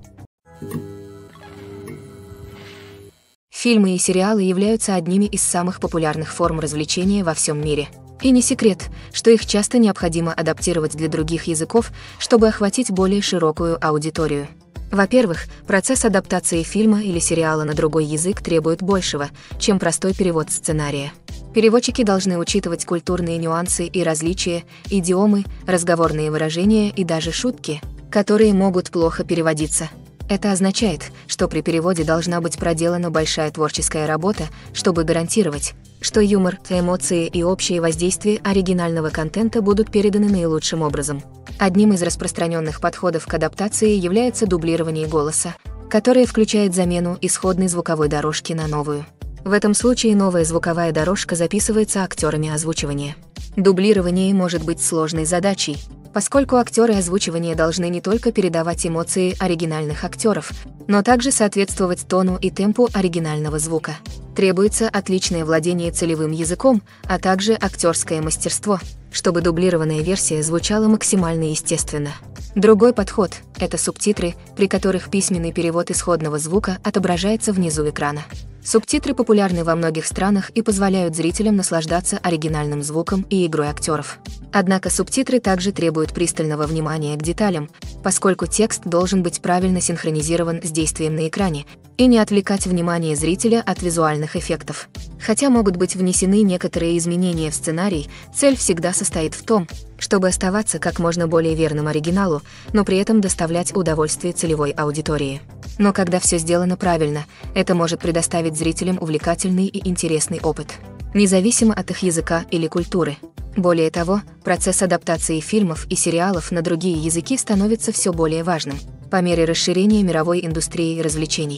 Фильмы и сериалы являются одними из самых популярных форм развлечения во всем мире. И не секрет, что их часто необходимо адаптировать для других языков, чтобы охватить более широкую аудиторию. Во-первых, процесс адаптации фильма или сериала на другой язык требует большего, чем простой перевод сценария. Переводчики должны учитывать культурные нюансы и различия, идиомы, разговорные выражения и даже шутки, которые могут плохо переводиться. Это означает, что при переводе должна быть проделана большая творческая работа, чтобы гарантировать, что юмор, эмоции и общее воздействие оригинального контента будут переданы наилучшим образом. Одним из распространенных подходов к адаптации является дублирование голоса, которое включает замену исходной звуковой дорожки на новую. В этом случае новая звуковая дорожка записывается актерами озвучивания. Дублирование может быть сложной задачей, поскольку актеры озвучивания должны не только передавать эмоции оригинальных актеров, но также соответствовать тону и темпу оригинального звука. Требуется отличное владение целевым языком, а также актерское мастерство, чтобы дублированная версия звучала максимально естественно. Другой подход – это субтитры, при которых письменный перевод исходного звука отображается внизу экрана. Субтитры популярны во многих странах и позволяют зрителям наслаждаться оригинальным звуком и игрой актеров. Однако субтитры также требуют пристального внимания к деталям, поскольку текст должен быть правильно синхронизирован с действием на экране и не отвлекать внимание зрителя от визуальных эффектов. Хотя могут быть внесены некоторые изменения в сценарий, цель всегда состоит в том, чтобы оставаться как можно более верным оригиналу, но при этом доставлять удовольствие целевой аудитории. Но когда все сделано правильно, это может предоставить зрителям увлекательный и интересный опыт, независимо от их языка или культуры. Более того, процесс адаптации фильмов и сериалов на другие языки становится все более важным по мере расширения мировой индустрии развлечений.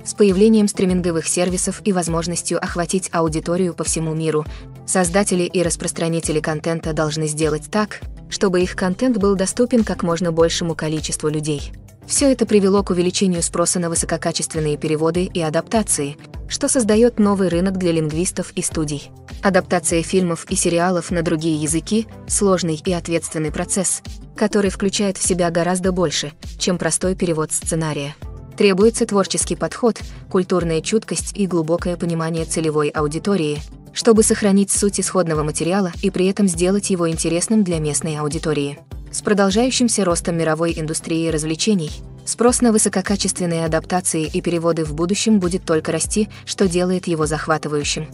С появлением стриминговых сервисов и возможностью охватить аудиторию по всему миру, создатели и распространители контента должны сделать так, чтобы их контент был доступен как можно большему количеству людей. Все это привело к увеличению спроса на высококачественные переводы и адаптации, что создает новый рынок для лингвистов и студий. Адаптация фильмов и сериалов на другие языки – сложный и ответственный процесс, который включает в себя гораздо больше, чем простой перевод сценария. Требуется творческий подход, культурная чуткость и глубокое понимание целевой аудитории, чтобы сохранить суть исходного материала и при этом сделать его интересным для местной аудитории. С продолжающимся ростом мировой индустрии развлечений, спрос на высококачественные адаптации и переводы в будущем будет только расти, что делает его захватывающим.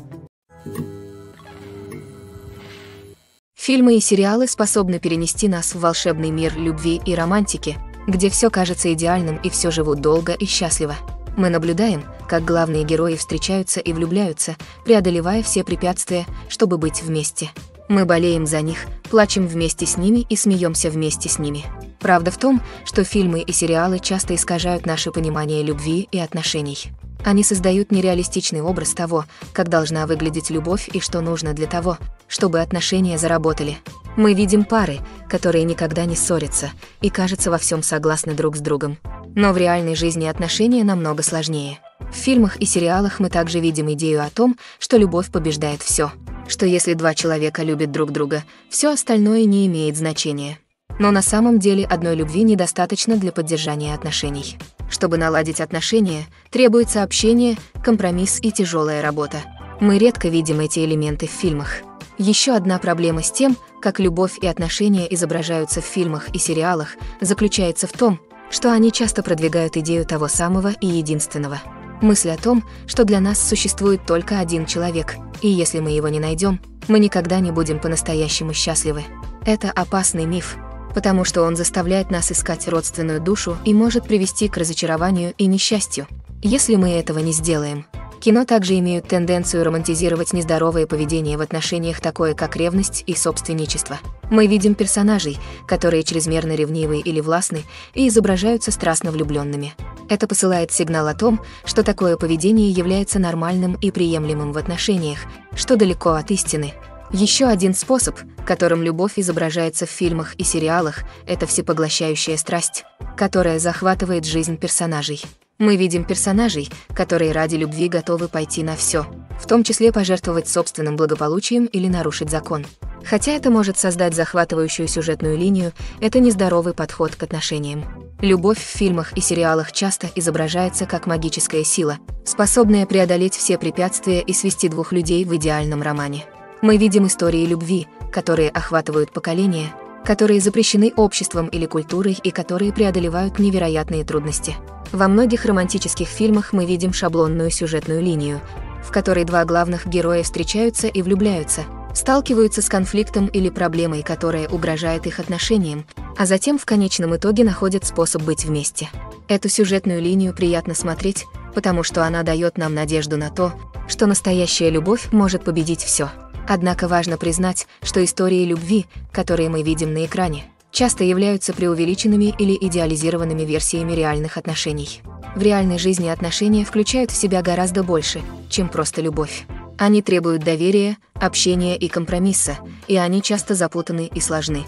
Фильмы и сериалы способны перенести нас в волшебный мир любви и романтики, где все кажется идеальным и все живут долго и счастливо. Мы наблюдаем, как главные герои встречаются и влюбляются, преодолевая все препятствия, чтобы быть вместе. Мы болеем за них, плачем вместе с ними и смеемся вместе с ними. Правда в том, что фильмы и сериалы часто искажают наше понимание любви и отношений. Они создают нереалистичный образ того, как должна выглядеть любовь и что нужно для того, чтобы отношения заработали. Мы видим пары, которые никогда не ссорятся и, кажется, во всем согласны друг с другом. Но в реальной жизни отношения намного сложнее. В фильмах и сериалах мы также видим идею о том, что любовь побеждает все. Что если два человека любят друг друга, все остальное не имеет значения. Но на самом деле одной любви недостаточно для поддержания отношений. Чтобы наладить отношения, требуется общение, компромисс и тяжелая работа. Мы редко видим эти элементы в фильмах. Еще одна проблема с тем, как любовь и отношения изображаются в фильмах и сериалах, заключается в том, что они часто продвигают идею того самого и единственного. Мысль о том, что для нас существует только один человек, и если мы его не найдем, мы никогда не будем по-настоящему счастливы. Это опасный миф, потому что он заставляет нас искать родственную душу и может привести к разочарованию и несчастью, если мы этого не сделаем. Кино также имеют тенденцию романтизировать нездоровое поведение в отношениях, такое как ревность и собственничество. Мы видим персонажей, которые чрезмерно ревнивы или властны и изображаются страстно влюбленными. Это посылает сигнал о том, что такое поведение является нормальным и приемлемым в отношениях, что далеко от истины. Еще один способ, которым любовь изображается в фильмах и сериалах, это всепоглощающая страсть, которая захватывает жизнь персонажей. Мы видим персонажей, которые ради любви готовы пойти на все, в том числе пожертвовать собственным благополучием или нарушить закон. Хотя это может создать захватывающую сюжетную линию, это нездоровый подход к отношениям. Любовь в фильмах и сериалах часто изображается как магическая сила, способная преодолеть все препятствия и свести двух людей в идеальном романе. Мы видим истории любви, которые охватывают поколения, которые запрещены обществом или культурой и которые преодолевают невероятные трудности. Во многих романтических фильмах мы видим шаблонную сюжетную линию, в которой два главных героя встречаются и влюбляются, сталкиваются с конфликтом или проблемой, которая угрожает их отношениям, а затем в конечном итоге находят способ быть вместе. Эту сюжетную линию приятно смотреть, потому что она дает нам надежду на то, что настоящая любовь может победить все. Однако важно признать, что истории любви, которые мы видим на экране, часто являются преувеличенными или идеализированными версиями реальных отношений. В реальной жизни отношения включают в себя гораздо больше, чем просто любовь. Они требуют доверия, общения и компромисса, и они часто запутаны и сложны.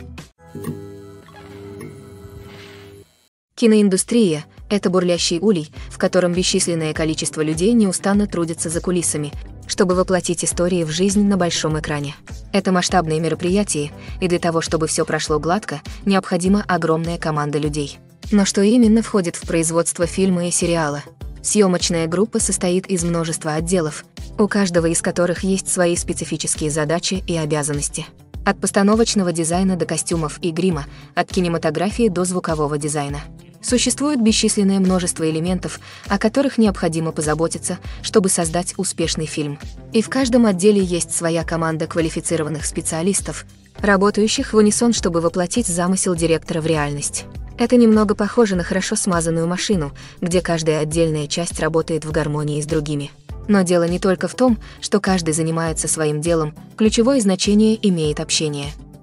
Киноиндустрия – это бурлящий улей, в котором бесчисленное количество людей неустанно трудятся за кулисами, чтобы воплотить истории в жизнь на большом экране. Это масштабные мероприятия, и для того, чтобы все прошло гладко, необходима огромная команда людей. Но что именно входит в производство фильма и сериала? Съемочная группа состоит из множества отделов, у каждого из которых есть свои специфические задачи и обязанности. От постановочного дизайна до костюмов и грима, от кинематографии до звукового дизайна. Существует бесчисленное множество элементов, о которых необходимо позаботиться, чтобы создать успешный фильм. И в каждом отделе есть своя команда квалифицированных специалистов, работающих в унисон, чтобы воплотить замысел директора в реальность. Это немного похоже на хорошо смазанную машину, где каждая отдельная часть работает в гармонии с другими. Но дело не только в том, что каждый занимается своим делом, ключевое значение имеет общение.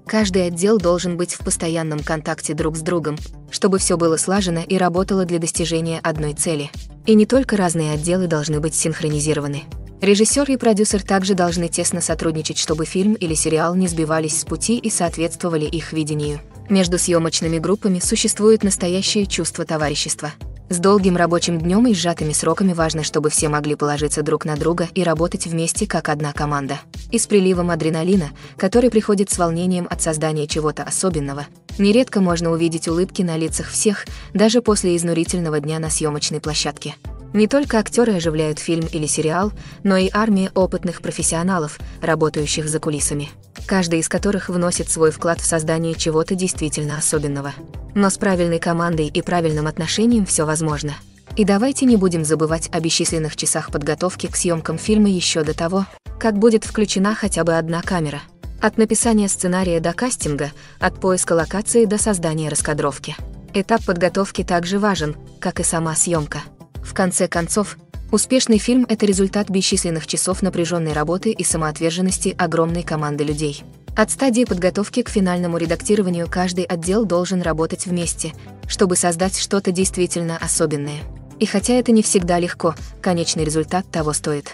Каждый отдел должен быть в постоянном контакте друг с другом, чтобы все было слажено и работало для достижения одной цели. И не только разные отделы должны быть синхронизированы. Режиссер и продюсер также должны тесно сотрудничать, чтобы фильм или сериал не сбивались с пути и соответствовали их видению. Между съемочными группами существует настоящее чувство товарищества. С долгим рабочим днем и сжатыми сроками важно, чтобы все могли положиться друг на друга и работать вместе как одна команда. И с приливом адреналина, который приходит с волнением от создания чего-то особенного, нередко можно увидеть улыбки на лицах всех, даже после изнурительного дня на съемочной площадке. Не только актеры оживляют фильм или сериал, но и армия опытных профессионалов, работающих за кулисами, каждый из которых вносит свой вклад в создание чего-то действительно особенного. Но с правильной командой и правильным отношением все возможно. И давайте не будем забывать о бесчисленных часах подготовки к съемкам фильма еще до того, как будет включена хотя бы одна камера. От написания сценария до кастинга, от поиска локации до создания раскадровки. Этап подготовки также важен, как и сама съемка. В конце концов, успешный фильм – это результат бесчисленных часов напряженной работы и самоотверженности огромной команды людей. От стадии подготовки к финальному редактированию каждый отдел должен работать вместе, чтобы создать что-то действительно особенное. И хотя это не всегда легко, конечный результат того стоит.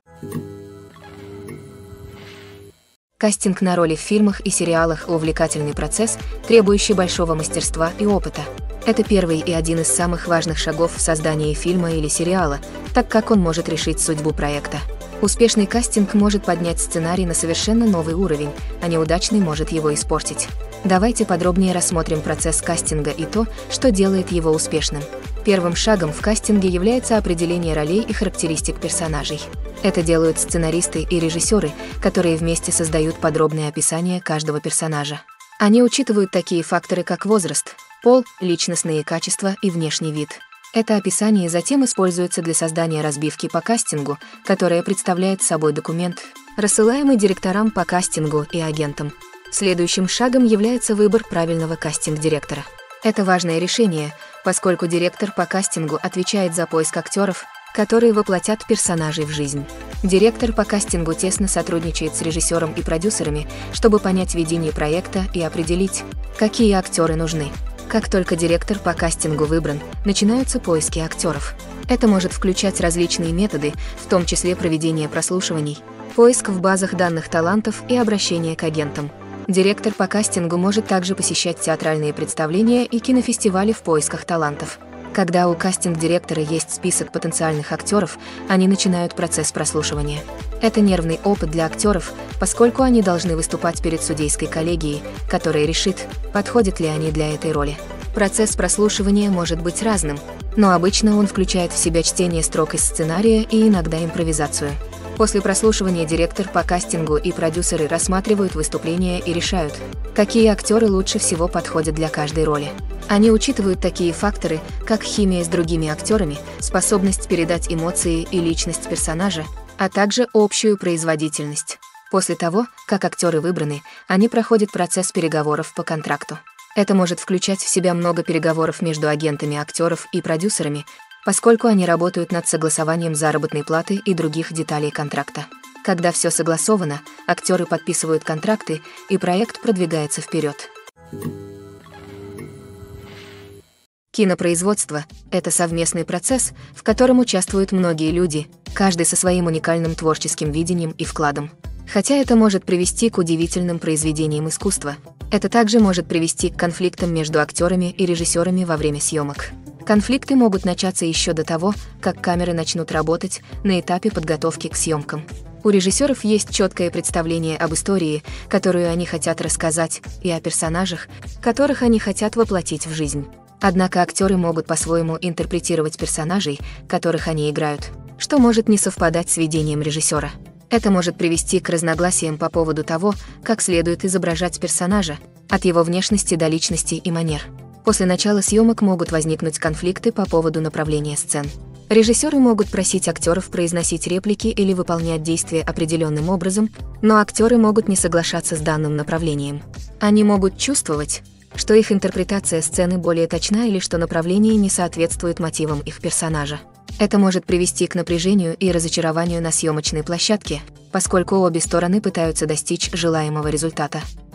Кастинг на роли в фильмах и сериалах – увлекательный процесс, требующий большого мастерства и опыта. Это первый и один из самых важных шагов в создании фильма или сериала, так как он может решить судьбу проекта. Успешный кастинг может поднять сценарий на совершенно новый уровень, а неудачный может его испортить. Давайте подробнее рассмотрим процесс кастинга и то, что делает его успешным. Первым шагом в кастинге является определение ролей и характеристик персонажей. Это делают сценаристы и режиссеры, которые вместе создают подробное описание каждого персонажа. Они учитывают такие факторы, как возраст, пол, личностные качества и внешний вид. Это описание затем используется для создания разбивки по кастингу, которая представляет собой документ, рассылаемый директорам по кастингу и агентам. Следующим шагом является выбор правильного кастинг-директора. Это важное решение, поскольку директор по кастингу отвечает за поиск актеров, которые воплотят персонажей в жизнь. Директор по кастингу тесно сотрудничает с режиссером и продюсерами, чтобы понять видение проекта и определить, какие актеры нужны. Как только директор по кастингу выбран, начинаются поиски актеров. Это может включать различные методы, в том числе проведение прослушиваний, поиск в базах данных талантов и обращение к агентам. Директор по кастингу может также посещать театральные представления и кинофестивали в поисках талантов. Когда у кастинг-директора есть список потенциальных актеров, они начинают процесс прослушивания. Это нервный опыт для актеров, поскольку они должны выступать перед судейской коллегией, которая решит, подходят ли они для этой роли. Процесс прослушивания может быть разным, но обычно он включает в себя чтение строк из сценария и иногда импровизацию. После прослушивания директор по кастингу и продюсеры рассматривают выступления и решают, какие актеры лучше всего подходят для каждой роли. Они учитывают такие факторы, как химия с другими актерами, способность передать эмоции и личность персонажа, а также общую производительность. После того, как актеры выбраны, они проходят процесс переговоров по контракту. Это может включать в себя много переговоров между агентами актеров и продюсерами, поскольку они работают над согласованием заработной платы и других деталей контракта. Когда все согласовано, актеры подписывают контракты, и проект продвигается вперед. Кинопроизводство – это совместный процесс, в котором участвуют многие люди, каждый со своим уникальным творческим видением и вкладом. Хотя это может привести к удивительным произведениям искусства, это также может привести к конфликтам между актерами и режиссерами во время съемок. Конфликты могут начаться еще до того, как камеры начнут работать на этапе подготовки к съемкам. У режиссеров есть четкое представление об истории, которую они хотят рассказать, и о персонажах, которых они хотят воплотить в жизнь. Однако актеры могут по-своему интерпретировать персонажей, которых они играют, что может не совпадать с видением режиссера. Это может привести к разногласиям по поводу того, как следует изображать персонажа, от его внешности до личности и манер. После начала съемок могут возникнуть конфликты по поводу направления сцен. Режиссеры могут просить актеров произносить реплики или выполнять действия определенным образом, но актеры могут не соглашаться с данным направлением. Они могут чувствовать, что их интерпретация сцены более точна или что направление не соответствует мотивам их персонажа. Это может привести к напряжению и разочарованию на съемочной площадке, поскольку обе стороны пытаются достичь желаемого результата.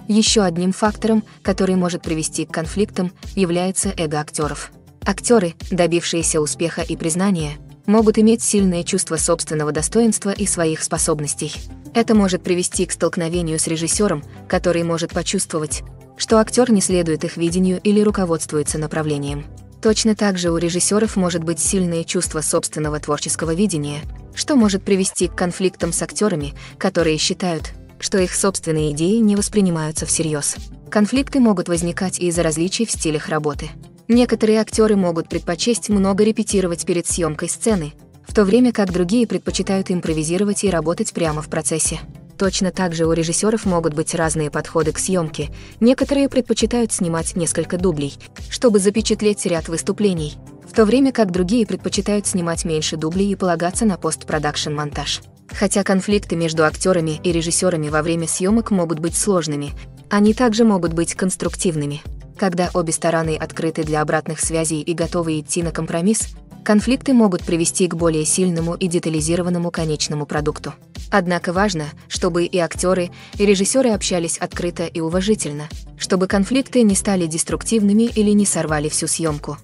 Еще одним фактором, который может привести к конфликтам, является эго актеров. Актеры, добившиеся успеха и признания, могут иметь сильное чувство собственного достоинства и своих способностей. Это может привести к столкновению с режиссером, который может почувствовать, что актер не следует их видению или руководствуется направлением. Точно так же у режиссеров может быть сильное чувство собственного творческого видения, что может привести к конфликтам с актерами, которые считают, что их собственные идеи не воспринимаются всерьез. Конфликты могут возникать из-за различий в стилях работы. Некоторые актеры могут предпочесть много репетировать перед съемкой сцены, в то время как другие предпочитают импровизировать и работать прямо в процессе. Точно так же у режиссеров могут быть разные подходы к съемке. Некоторые предпочитают снимать несколько дублей, чтобы запечатлеть ряд выступлений, в то время как другие предпочитают снимать меньше дублей и полагаться на постпродакшн-монтаж. Хотя конфликты между актерами и режиссерами во время съемок могут быть сложными, они также могут быть конструктивными. Когда обе стороны открыты для обратных связей и готовы идти на компромисс, конфликты могут привести к более сильному и детализированному конечному продукту. Однако важно, чтобы и актеры, и режиссеры общались открыто и уважительно, чтобы конфликты не стали деструктивными или не сорвали всю съемку.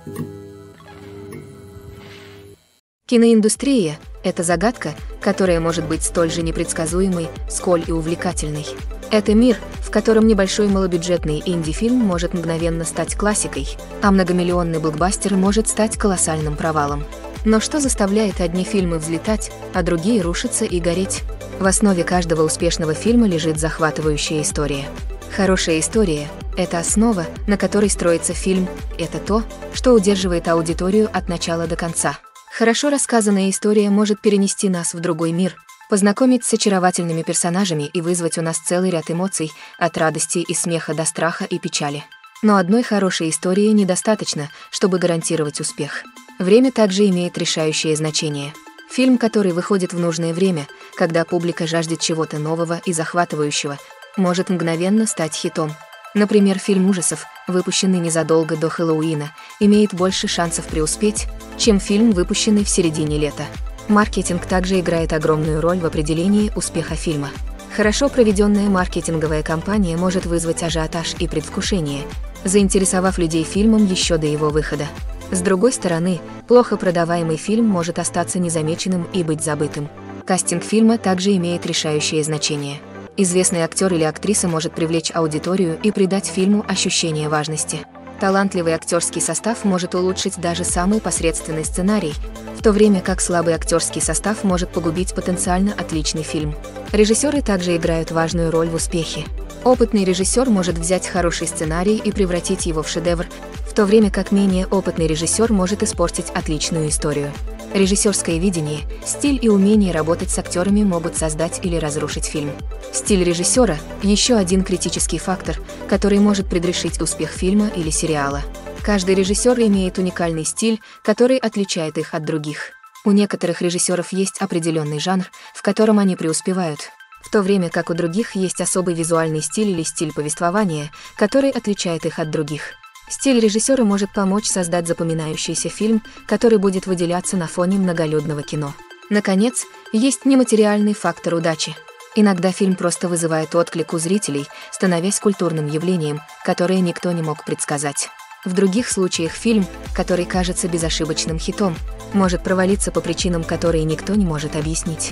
Киноиндустрия – это загадка, которая может быть столь же непредсказуемой, сколь и увлекательной. Это мир, в котором небольшой малобюджетный инди-фильм может мгновенно стать классикой, а многомиллионный блокбастер может стать колоссальным провалом. Но что заставляет одни фильмы взлетать, а другие рушиться и гореть? В основе каждого успешного фильма лежит захватывающая история. Хорошая история – это основа, на которой строится фильм, это то, что удерживает аудиторию от начала до конца. Хорошо рассказанная история может перенести нас в другой мир, познакомить с очаровательными персонажами и вызвать у нас целый ряд эмоций, от радости и смеха до страха и печали. Но одной хорошей истории недостаточно, чтобы гарантировать успех. Время также имеет решающее значение. Фильм, который выходит в нужное время, когда публика жаждет чего-то нового и захватывающего, может мгновенно стать хитом. Например, фильм ужасов, выпущенный незадолго до Хэллоуина, имеет больше шансов преуспеть, чем фильм, выпущенный в середине лета. Маркетинг также играет огромную роль в определении успеха фильма. Хорошо проведенная маркетинговая кампания может вызвать ажиотаж и предвкушение, заинтересовав людей фильмом еще до его выхода. С другой стороны, плохо продаваемый фильм может остаться незамеченным и быть забытым. Кастинг фильма также имеет решающее значение. Известный актер или актриса может привлечь аудиторию и придать фильму ощущение важности. Талантливый актерский состав может улучшить даже самый посредственный сценарий, в то время как слабый актерский состав может погубить потенциально отличный фильм. Режиссеры также играют важную роль в успехе. Опытный режиссер может взять хороший сценарий и превратить его в шедевр, в то время как менее опытный режиссер может испортить отличную историю. Режиссерское видение, стиль и умение работать с актерами могут создать или разрушить фильм. Стиль режиссера – еще один критический фактор, который может предрешить успех фильма или сериала. Каждый режиссер имеет уникальный стиль, который отличает их от других. У некоторых режиссеров есть определенный жанр, в котором они преуспевают, в то время как у других есть особый визуальный стиль или стиль повествования, который отличает их от других. Стиль режиссера может помочь создать запоминающийся фильм, который будет выделяться на фоне многолюдного кино. Наконец, есть нематериальный фактор удачи. Иногда фильм просто вызывает отклик у зрителей, становясь культурным явлением, которое никто не мог предсказать. В других случаях фильм, который кажется безошибочным хитом, может провалиться по причинам, которые никто не может объяснить.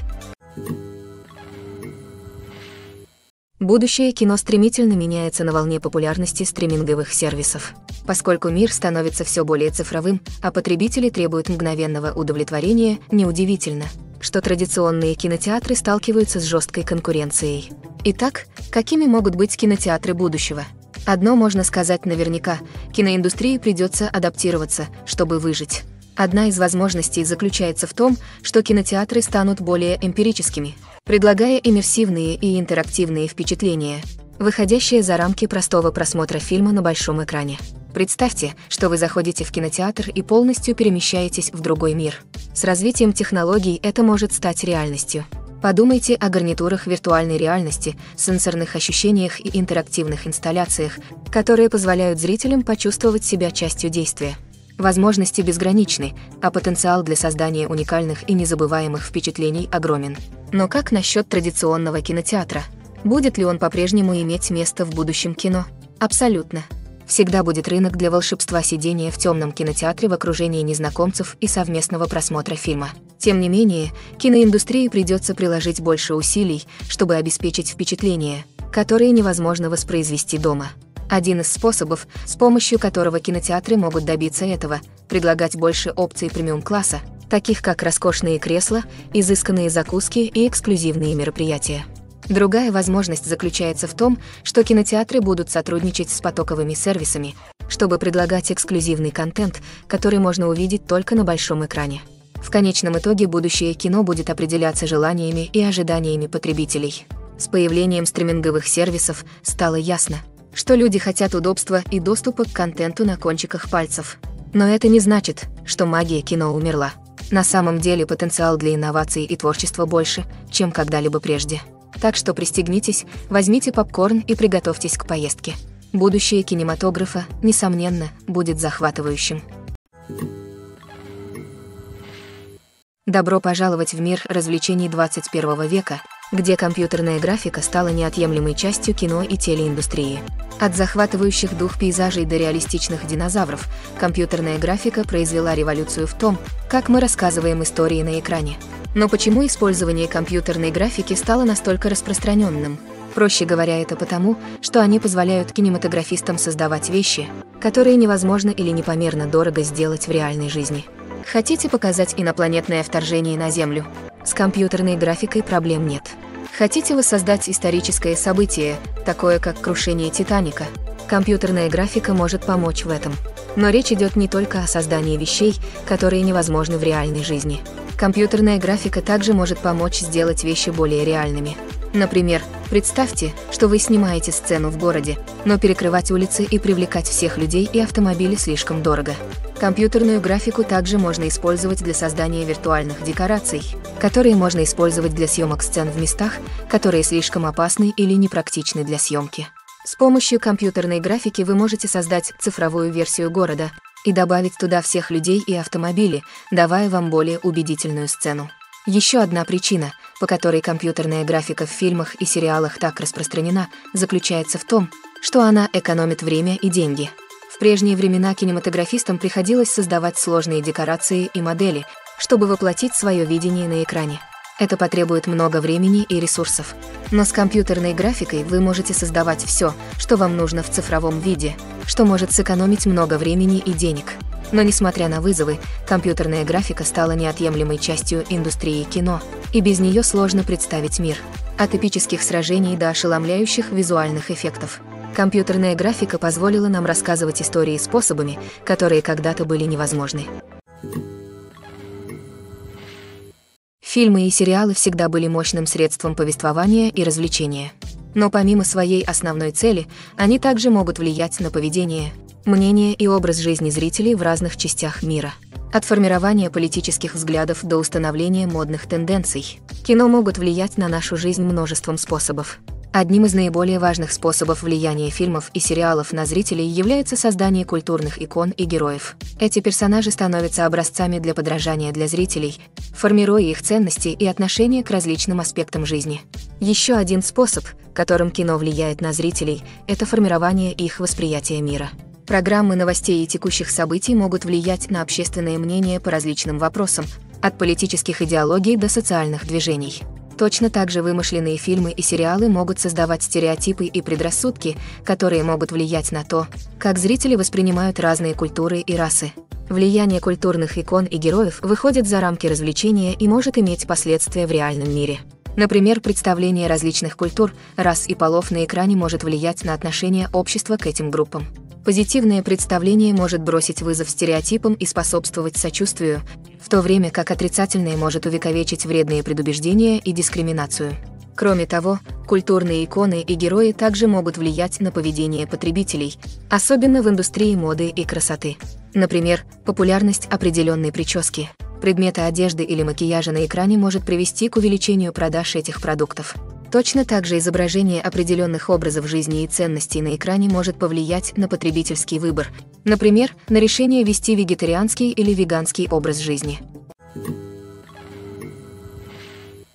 Будущее кино стремительно меняется на волне популярности стриминговых сервисов. Поскольку мир становится все более цифровым, а потребители требуют мгновенного удовлетворения, неудивительно, что традиционные кинотеатры сталкиваются с жесткой конкуренцией. Итак, какими могут быть кинотеатры будущего? Одно можно сказать наверняка – киноиндустрии придется адаптироваться, чтобы выжить. Одна из возможностей заключается в том, что кинотеатры станут более эмпирическими, предлагая иммерсивные и интерактивные впечатления, выходящие за рамки простого просмотра фильма на большом экране. Представьте, что вы заходите в кинотеатр и полностью перемещаетесь в другой мир. С развитием технологий это может стать реальностью. Подумайте о гарнитурах виртуальной реальности, сенсорных ощущениях и интерактивных инсталляциях, которые позволяют зрителям почувствовать себя частью действия. Возможности безграничны, а потенциал для создания уникальных и незабываемых впечатлений огромен. Но как насчет традиционного кинотеатра? Будет ли он по-прежнему иметь место в будущем кино? Абсолютно. Всегда будет рынок для волшебства сидения в темном кинотеатре в окружении незнакомцев и совместного просмотра фильма. Тем не менее, киноиндустрии придется приложить больше усилий, чтобы обеспечить впечатления, которые невозможно воспроизвести дома. Один из способов, с помощью которого кинотеатры могут добиться этого, предлагать больше опций премиум-класса, таких как роскошные кресла, изысканные закуски и эксклюзивные мероприятия. Другая возможность заключается в том, что кинотеатры будут сотрудничать с потоковыми сервисами, чтобы предлагать эксклюзивный контент, который можно увидеть только на большом экране. В конечном итоге будущее кино будет определяться желаниями и ожиданиями потребителей. С появлением стриминговых сервисов стало ясно, что люди хотят удобства и доступа к контенту на кончиках пальцев. Но это не значит, что магия кино умерла. На самом деле потенциал для инноваций и творчества больше, чем когда-либо прежде. Так что пристегнитесь, возьмите попкорн и приготовьтесь к поездке. Будущее кинематографа, несомненно, будет захватывающим. Добро пожаловать в мир развлечений двадцать первого века, где компьютерная графика стала неотъемлемой частью кино и телеиндустрии. От захватывающих дух пейзажей до реалистичных динозавров, компьютерная графика произвела революцию в том, как мы рассказываем истории на экране. Но почему использование компьютерной графики стало настолько распространенным? Проще говоря, это потому, что они позволяют кинематографистам создавать вещи, которые невозможно или непомерно дорого сделать в реальной жизни. Хотите показать инопланетное вторжение на Землю? С компьютерной графикой проблем нет. Хотите воссоздать историческое событие, такое как крушение Титаника? Компьютерная графика может помочь в этом. Но речь идет не только о создании вещей, которые невозможны в реальной жизни. Компьютерная графика также может помочь сделать вещи более реальными. Например, представьте, что вы снимаете сцену в городе, но перекрывать улицы и привлекать всех людей и автомобили слишком дорого. Компьютерную графику также можно использовать для создания виртуальных декораций, которые можно использовать для съемок сцен в местах, которые слишком опасны или непрактичны для съемки. С помощью компьютерной графики вы можете создать цифровую версию города и добавить туда всех людей и автомобили, давая вам более убедительную сцену. Еще одна причина, по которой компьютерная графика в фильмах и сериалах так распространена, заключается в том, что она экономит время и деньги. В прежние времена кинематографистам приходилось создавать сложные декорации и модели, чтобы воплотить свое видение на экране. Это потребует много времени и ресурсов. Но с компьютерной графикой вы можете создавать все, что вам нужно в цифровом виде, что может сэкономить много времени и денег. Но несмотря на вызовы, компьютерная графика стала неотъемлемой частью индустрии кино, и без нее сложно представить мир. От эпических сражений до ошеломляющих визуальных эффектов. Компьютерная графика позволила нам рассказывать истории способами, которые когда-то были невозможны. Фильмы и сериалы всегда были мощным средством повествования и развлечения. Но помимо своей основной цели, они также могут влиять на поведение, мнение и образ жизни зрителей в разных частях мира. От формирования политических взглядов до установления модных тенденций, кино могут влиять на нашу жизнь множеством способов. Одним из наиболее важных способов влияния фильмов и сериалов на зрителей является создание культурных икон и героев. Эти персонажи становятся образцами для подражания для зрителей, формируя их ценности и отношения к различным аспектам жизни. Еще один способ, которым кино влияет на зрителей, это формирование их восприятия мира. Программы новостей и текущих событий могут влиять на общественное мнение по различным вопросам, от политических идеологий до социальных движений. Точно так же вымышленные фильмы и сериалы могут создавать стереотипы и предрассудки, которые могут влиять на то, как зрители воспринимают разные культуры и расы. Влияние культурных икон и героев выходит за рамки развлечения и может иметь последствия в реальном мире. Например, представление различных культур, рас и полов на экране может влиять на отношение общества к этим группам. Позитивное представление может бросить вызов стереотипам и способствовать сочувствию, в то время как отрицательное может увековечить вредные предубеждения и дискриминацию. Кроме того, культурные иконы и герои также могут влиять на поведение потребителей, особенно в индустрии моды и красоты. Например, популярность определенной прически, предмета одежды или макияжа на экране может привести к увеличению продаж этих продуктов. Точно так же изображение определенных образов жизни и ценностей на экране может повлиять на потребительский выбор, например, на решение вести вегетарианский или веганский образ жизни.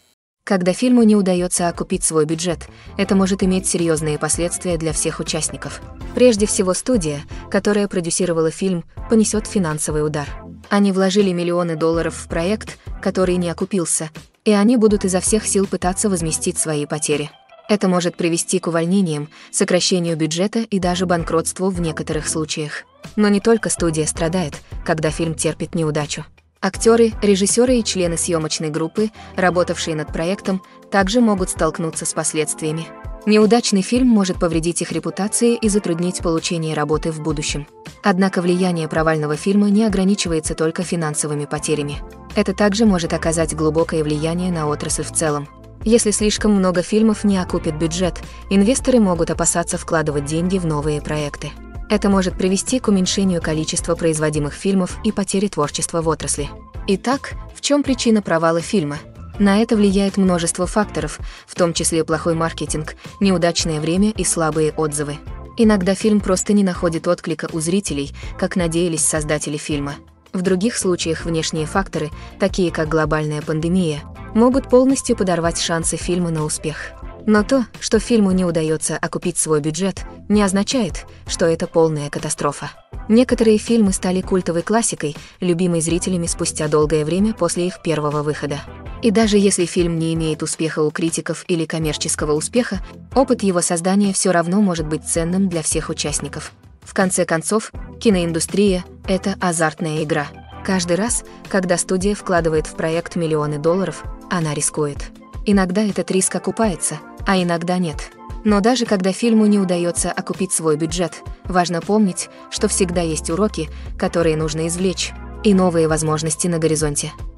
Когда фильму не удается окупить свой бюджет, это может иметь серьезные последствия для всех участников. Прежде всего, студия, которая продюсировала фильм, понесет финансовый удар. Они вложили миллионы долларов в проект, который не окупился, и они будут изо всех сил пытаться возместить свои потери. Это может привести к увольнениям, сокращению бюджета и даже банкротству в некоторых случаях. Но не только студия страдает, когда фильм терпит неудачу. Актеры, режиссеры и члены съемочной группы, работавшие над проектом, также могут столкнуться с последствиями. Неудачный фильм может повредить их репутации и затруднить получение работы в будущем. Однако влияние провального фильма не ограничивается только финансовыми потерями. Это также может оказать глубокое влияние на отрасль в целом. Если слишком много фильмов не окупят бюджет, инвесторы могут опасаться вкладывать деньги в новые проекты. Это может привести к уменьшению количества производимых фильмов и потере творчества в отрасли. Итак, в чем причина провала фильма? На это влияет множество факторов, в том числе плохой маркетинг, неудачное время и слабые отзывы. Иногда фильм просто не находит отклика у зрителей, как надеялись создатели фильма. В других случаях внешние факторы, такие как глобальная пандемия, могут полностью подорвать шансы фильма на успех. Но то, что фильму не удается окупить свой бюджет, не означает, что это полная катастрофа. Некоторые фильмы стали культовой классикой, любимой зрителями спустя долгое время после их первого выхода. И даже если фильм не имеет успеха у критиков или коммерческого успеха, опыт его создания все равно может быть ценным для всех участников. В конце концов, киноиндустрия – это азартная игра. Каждый раз, когда студия вкладывает в проект миллионы долларов, она рискует. Иногда этот риск окупается, а иногда нет. Но даже когда фильму не удается окупить свой бюджет, важно помнить, что всегда есть уроки, которые нужно извлечь, и новые возможности на горизонте.